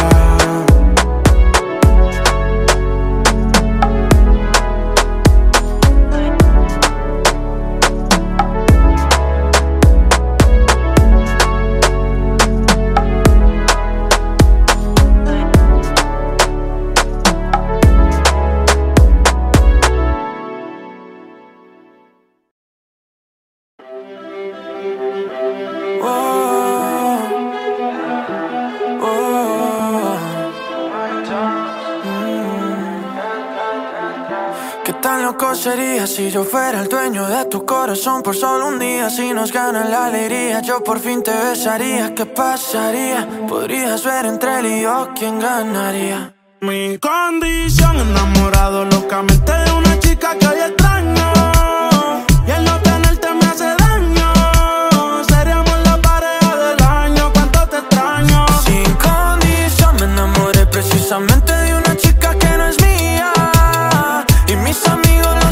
Sería si yo fuera el dueño de tu corazón por solo un día. Si nos gana la alegría, yo por fin te besaría. ¿Qué pasaría? Podrías ver entre él y yo quién ganaría. Mi condición, enamorado locamente de una chica que hoy extraño. Y el no tenerte me hace daño. Seríamos la pareja del año, cuánto te extraño. Sin condición me enamoré precisamente de una chica que no es mía. Y mis amigos lo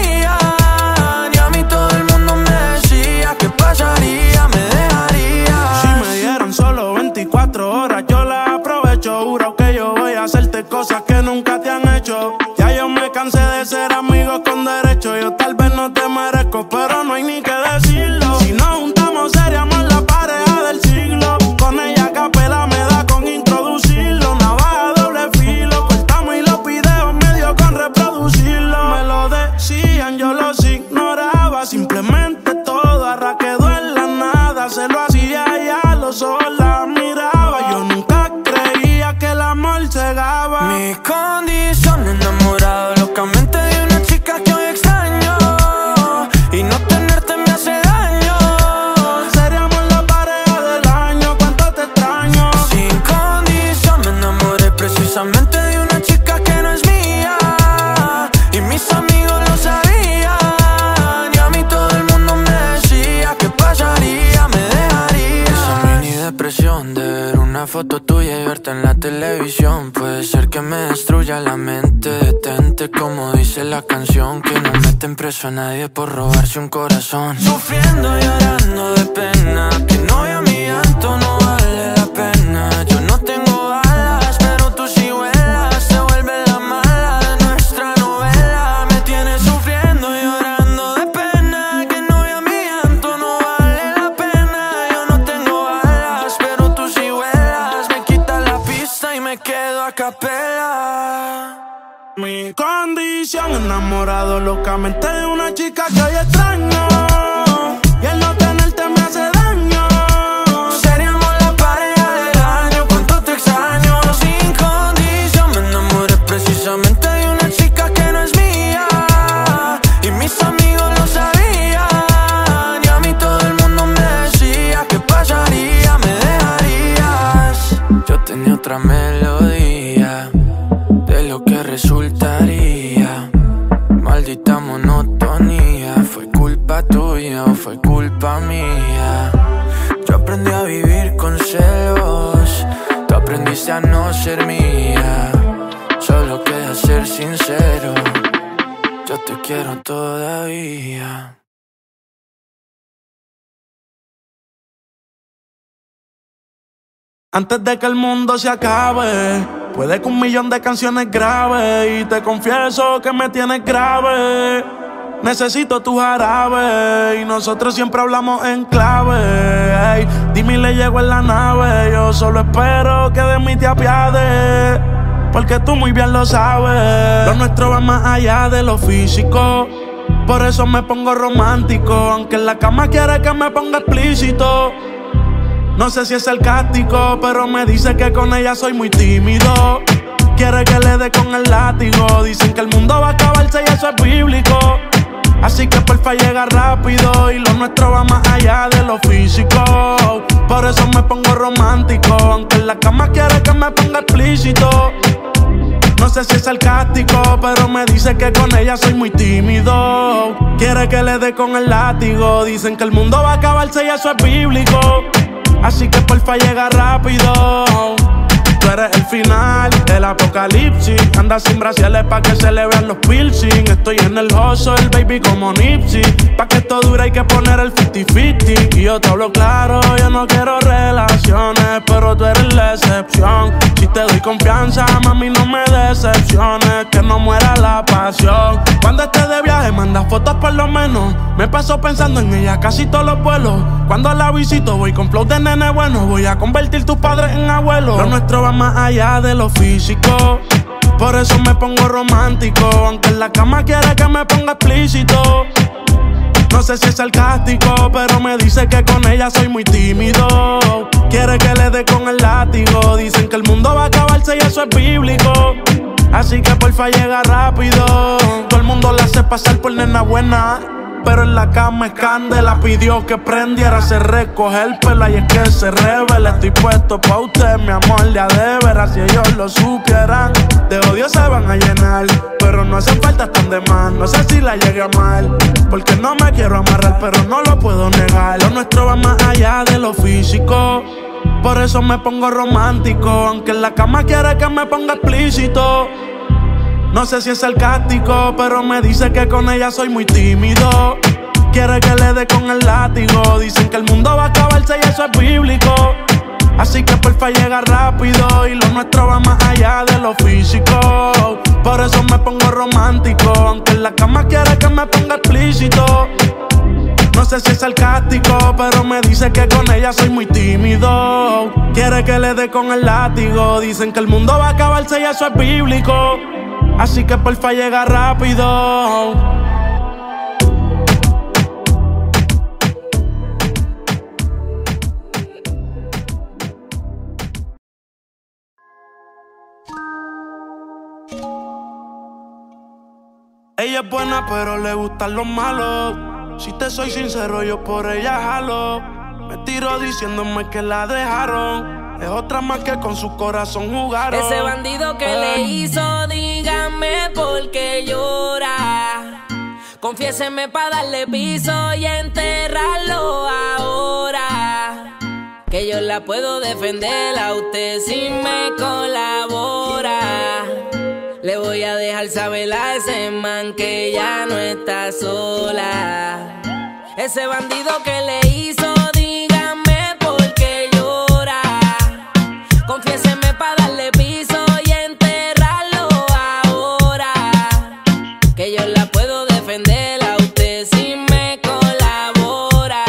sabían. Y a mí todo el mundo me decía ¿qué pasaría? Me dejaría. Si me dieran solo 24 horas yo las aprovecho. Juro que yo voy a hacerte cosas que nunca te han hecho. Ya yo me cansé de ser amigos con derecho. Yo tal vez no te merezco, pero no hay ni que decirlo. Si nos juntamos seríamos la pareja del siglo. Con ella a capela me da con introducirlo. Navaja doble filo, cortamos y los videos medio con reproducirlo. Me lo decían, yo los ignoraba. Simplemente todo ahora quedó en la nada. Se lo hacía y a los ojos la miraba. Yo nunca creía que el amor cegaba. Mi condición, enamorado locamente de una chica que hoy extraño. Y no tenerte me hace daño. Seríamos la pareja del año, cuánto te extraño. Sin condición me enamoré precisamente de una chica que no es mía. Y mis amigos lo sabían. Y a mí todo el mundo me decía ¿qué pasaría? Me dejaría. Esa mini depresión de ver una foto tuya y verte en la televisión puede ser que me destruya la mente. Detente como dice la canción, que no meten preso a nadie por robarse un corazón. Sufriendo y llorando de pena, que no vea mi llanto, no vale la pena. Yo no tengo alas, pero tú sí vuelas. Se vuelve la mala de nuestra novela. Me tienes sufriendo y llorando de pena, que no vea mi llanto, no vale la pena. Yo no tengo alas, pero tú sí vuelas. Me quita la pista y me quedo a capela. Mi condición, enamorado locamente de una chica que hoy extraño. Y el no tenerte me hace daño. Seríamos la pareja del año, cuánto te extraño. Sin condición me enamoré precisamente de una chica que no es mía. Y mis amigos lo sabían. Y a mí todo el mundo me decía ¿qué pasaría? Me dejarías. Yo tenía otra melodía de lo que resultaría. Maldita monotonía. ¿Fue culpa tuya o fue culpa mía? Yo aprendí a vivir con celos. Tú aprendiste a no ser mía. Solo queda ser sincero. Yo te quiero todavía. Antes de que el mundo se acabe, puede que 1.000.000 de canciones grabe. Y te confieso que me tienes grave. Necesito tu jarabe. Y nosotros siempre hablamos en clave. Ey, dime y le llego en la nave. Yo solo espero que de mí te apiades, porque tú muy bien lo sabes. Lo nuestro va más allá de lo físico. Por eso me pongo romántico, aunque en la cama quiere que me ponga explícito. No sé si es sarcástico, pero me dice que con ella soy muy tímido. Quiere que le dé con el látigo. Dicen que el mundo va a acabarse y eso es bíblico. Así que porfa llega rápido y lo nuestro va más allá de lo físico. Por eso me pongo romántico, aunque en la cama quiere que me ponga explícito. No sé si es sarcástico, pero me dice que con ella soy muy tímido. Quiere que le dé con el látigo. Dicen que el mundo va a acabarse y eso es bíblico. Así que porfa llega rápido. Tú eres el final, el apocalipsis. Anda sin brasiles pa' que se le vean los piercing. Estoy en el hustle, baby, como Nipsey. Pa' que esto dure hay que poner el 50-50. Y yo te hablo claro, yo no quiero relaciones, pero tú eres la excepción. Si te doy confianza, mami, no me decepciones. Que no muera la pasión. Cuando estés de viaje, manda fotos por lo menos. Me paso pensando en ella casi todos los vuelos. Cuando la visito, voy con flow de nene bueno. Voy a convertir tus padres en abuelos. Lo nuestro va más allá de lo físico. Por eso me pongo romántico, aunque en la cama quiere que me ponga explícito. No sé si es sarcástico, pero me dice que con ella soy muy tímido. Quiere que le dé con el látigo. Dicen que el mundo va a acabarse y eso es bíblico. Así que porfa llega rápido. Todo el mundo la hace pasar por nena buena, pero en la cama es candela. Pidió que prendiera, se recoge el pelo y es que se revela. Estoy puesto pa' usted, mi amor, de a de veras. Si ellos lo supieran, de odio se van a llenar. Pero no hacen falta, están de más. No sé si la llegué a mal, porque no me quiero amarrar, pero no lo puedo negar. Lo nuestro va más allá de lo físico. Por eso me pongo romántico, aunque en la cama quiere que me ponga explícito. No sé si es sarcástico, pero me dice que con ella soy muy tímido. Quiere que le dé con el látigo. Dicen que el mundo va a acabarse y eso es bíblico. Así que porfa llega rápido y lo nuestro va más allá de lo físico. Por eso me pongo romántico, aunque en la cama quiere que me ponga explícito. No sé si es sarcástico, pero me dice que con ella soy muy tímido. Quiere que le dé con el látigo. Dicen que el mundo va a acabarse y eso es bíblico. Así que porfa llega rápido. Ella es buena pero le gustan los malos. Si te soy sincero yo por ella jalo. Me tiro diciéndome que la dejaron. Es otra más que con su corazón jugaron. Ese bandido que le hizo, dígame por qué llora. Confiéseme pa' darle piso y enterrarlo ahora. Que yo la puedo defender a usted si me colabora. Le voy a dejar saber a ese man que ya no está sola. Ese bandido que le hizo, dígame por qué llora. Confiéseme pa' darle piso y enterrarlo ahora. Que yo la puedo defender a usted si me colabora.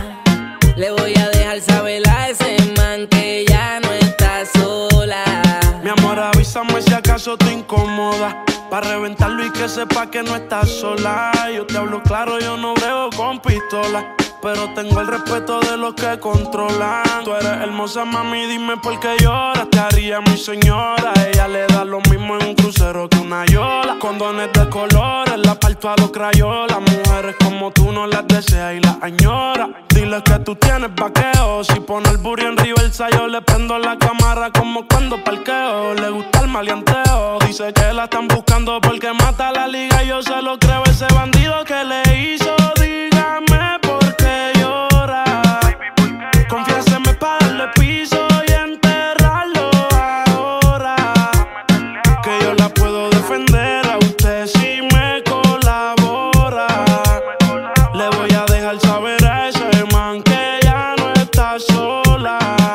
Le voy a dejar saber a ese man que ya no está sola. Mi amor, avísame si acaso te incomoda, pa' reventarlo y que sepa que no estás sola. Yo te hablo claro, yo no brego con pistola, pero tengo el respeto de los que controlan. Tú eres hermosa, mami, dime por qué lloras. Te haría mi señora. Ella le da lo mismo en un crucero que una yola. Condones de colores, la parto a los crayolas. Mujeres como tú no las deseas y las añoras. Dile que tú tienes vaqueo. Si pone el burro en reversa, yo le prendo la cámara como cuando parqueo. Le gusta el maleanteo. Dice que la están buscando porque mata la liga y yo se lo creo. Ese bandido que le hizo, dígame por qué llora. Confiéseme pa' darle piso y enterrarlo ahora. Que yo la puedo defender a usted si me colabora. Le voy a dejar saber a ese man que ya no está sola.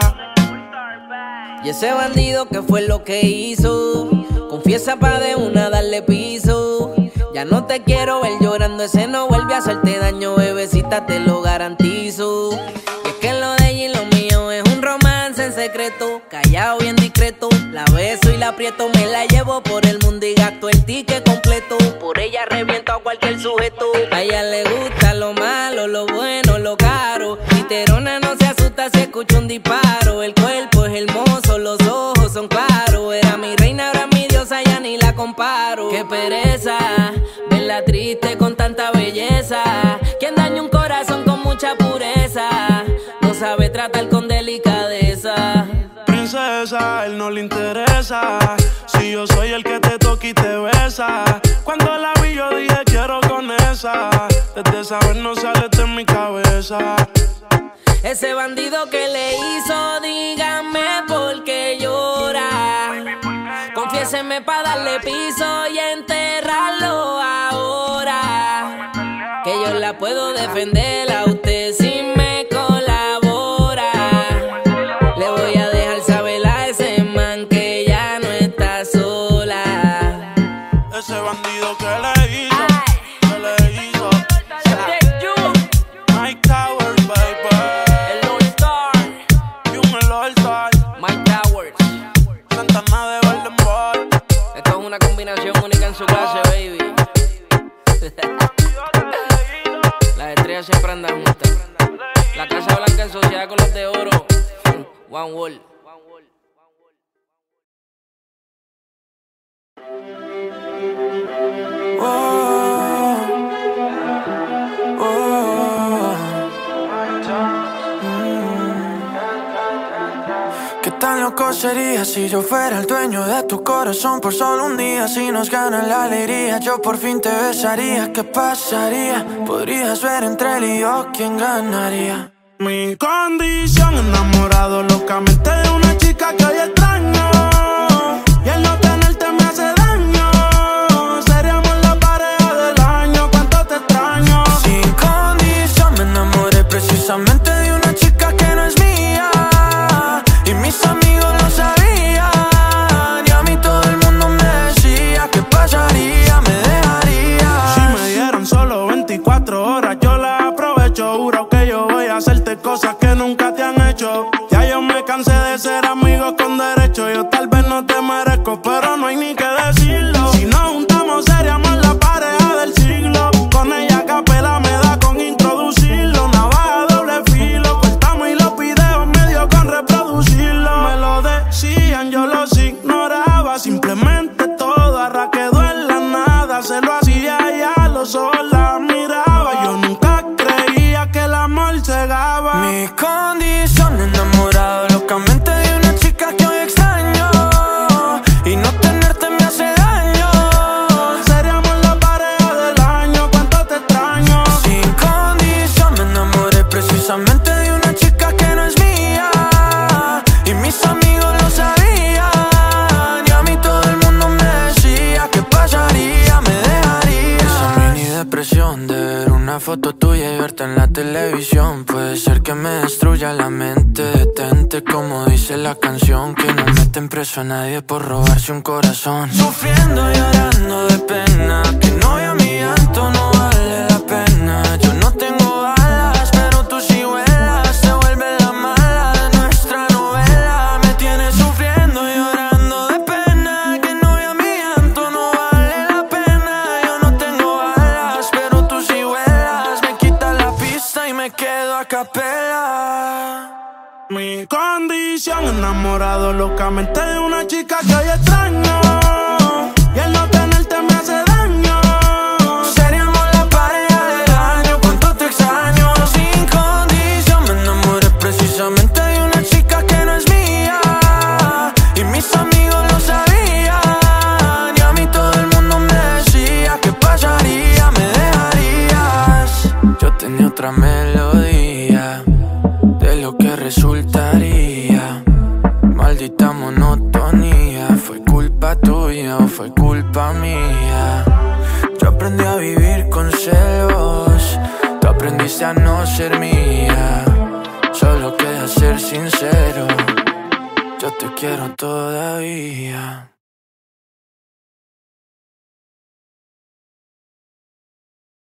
Y ese bandido que fue lo que hizo, confiesa pa' de una darle piso. Ya no te quiero ver llorando, ese no vuelve a hacerte daño, bebecita, te lo garantizo. Y es que lo de ella y lo mío es un romance en secreto, callado bien discreto. La beso y la la aprieto, me la llevo por el mundo y gasto el ticket completo. Por ella reviento a cualquier sujeto. A ella le gusta lo malo, lo bueno, lo caro. Literona no se asusta si escucha un disparo. El cuerpo es hermoso, los ojos son claros. Era mi reina, ahora mi diosa, ya ni la comparo. Qué pereza, verla triste con tanta belleza. Quien daña un corazón con mucha pureza, no sabe tratar con delicadeza. Princesa, él no le interesa. Si yo soy el que te toca y te besa. Cuando la vi yo dije quiero con esa. Desde esa vez no sale de mi cabeza. Ese bandido que le hizo, dígame por qué llora. Confiéseme pa' darle piso y enterrarlo ahora. Que yo la puedo defender a usted si me colabora. Le voy a dejar saber a ese man que ya no está sola. Ese bandido que le hizo, Mike Towers, baby. El All Star, el All Star. Mike Towers, Santana de Golden Boy. esto es una combinación única en su clase, baby. Las estrellas siempre andan juntas. La Casa Blanca en sociedad con los de oro. One World. ¿Qué tan loco sería si yo fuera el dueño de tu corazón por solo un día? Si nos gana la alegría, yo por fin te besaría. ¿Qué pasaría? Podrías ver entre él y yo quién ganaría. Mi condición, enamorado locamente de una chica que hoy extraño. Y el no tenerte me hace daño. Seríamos la pareja del año, cuánto te extraño. Sin condición me enamoré precisamente de una chica que no es mía. Y mis amigos lo sabían. Y a mí todo el mundo me decía ¿qué pasaría? Me dejaría. Si me dieran solo 24 horas yo las aprovecho. Juro que yo voy a hacerte cosas que nunca te han hecho. Ya yo me cansé de ser amigos con derecho. Yo tal vez no te merezco, pero no hay ni que decirlo. Si nos juntamos seríamos la pareja del siglo. Con ella a capela me da con introducirlo. Navaja doble filo, cortamos y los videos me dio con reproducirlo. Me lo decían, yo los ignoraba. Simplemente todo ahora quedó en la nada. Se lo hacía y a los ojos la miraba. Yo nunca creía que el amor cegaba. Mi condición, enamorado locamente de una chica que hoy extraño. Y no tenerte me hace daño. Seríamos la pareja del año, cuánto te extraño. Sin condición me enamoré precisamente de una chica que no es mía. Y mis amigos lo sabían. Y a mí todo el mundo me decía ¿qué pasaría? Me dejaría. Esa mini depresión de ver una foto tuya y verte en la televisión puede ser que me destruya la mente. Detente como dice la canción, que no meten preso a nadie por robarse un corazón. Sufriendo y llorando de pena, que no vea mi llanto, no vale la pena. Yo no tengo alas, pero tú sí vuelas. Se vuelve la mala de nuestra novela. Me tienes sufriendo y llorando de pena, que no vea mi llanto, no vale la pena. Yo no tengo alas, pero tú sí vuelas. Me quita la pista y me quedo a capela. Mi condición, enamorado locamente de una chica que hoy extraño. Y el no tenerte me hace daño. Seríamos la pareja del año, cuánto te extraño. Sin condición me enamoré precisamente de una chica que no es mía. Y mis amigos lo sabían. Y a mí todo el mundo me decía ¿qué pasaría? Me dejarías. Yo tenía otra melodía de lo que resultaría. Maldita monotonía. ¿Fue culpa tuya o fue culpa mía? Yo aprendí a vivir con celos. Tú aprendiste a no ser mía. Solo queda ser sincero. Yo te quiero todavía.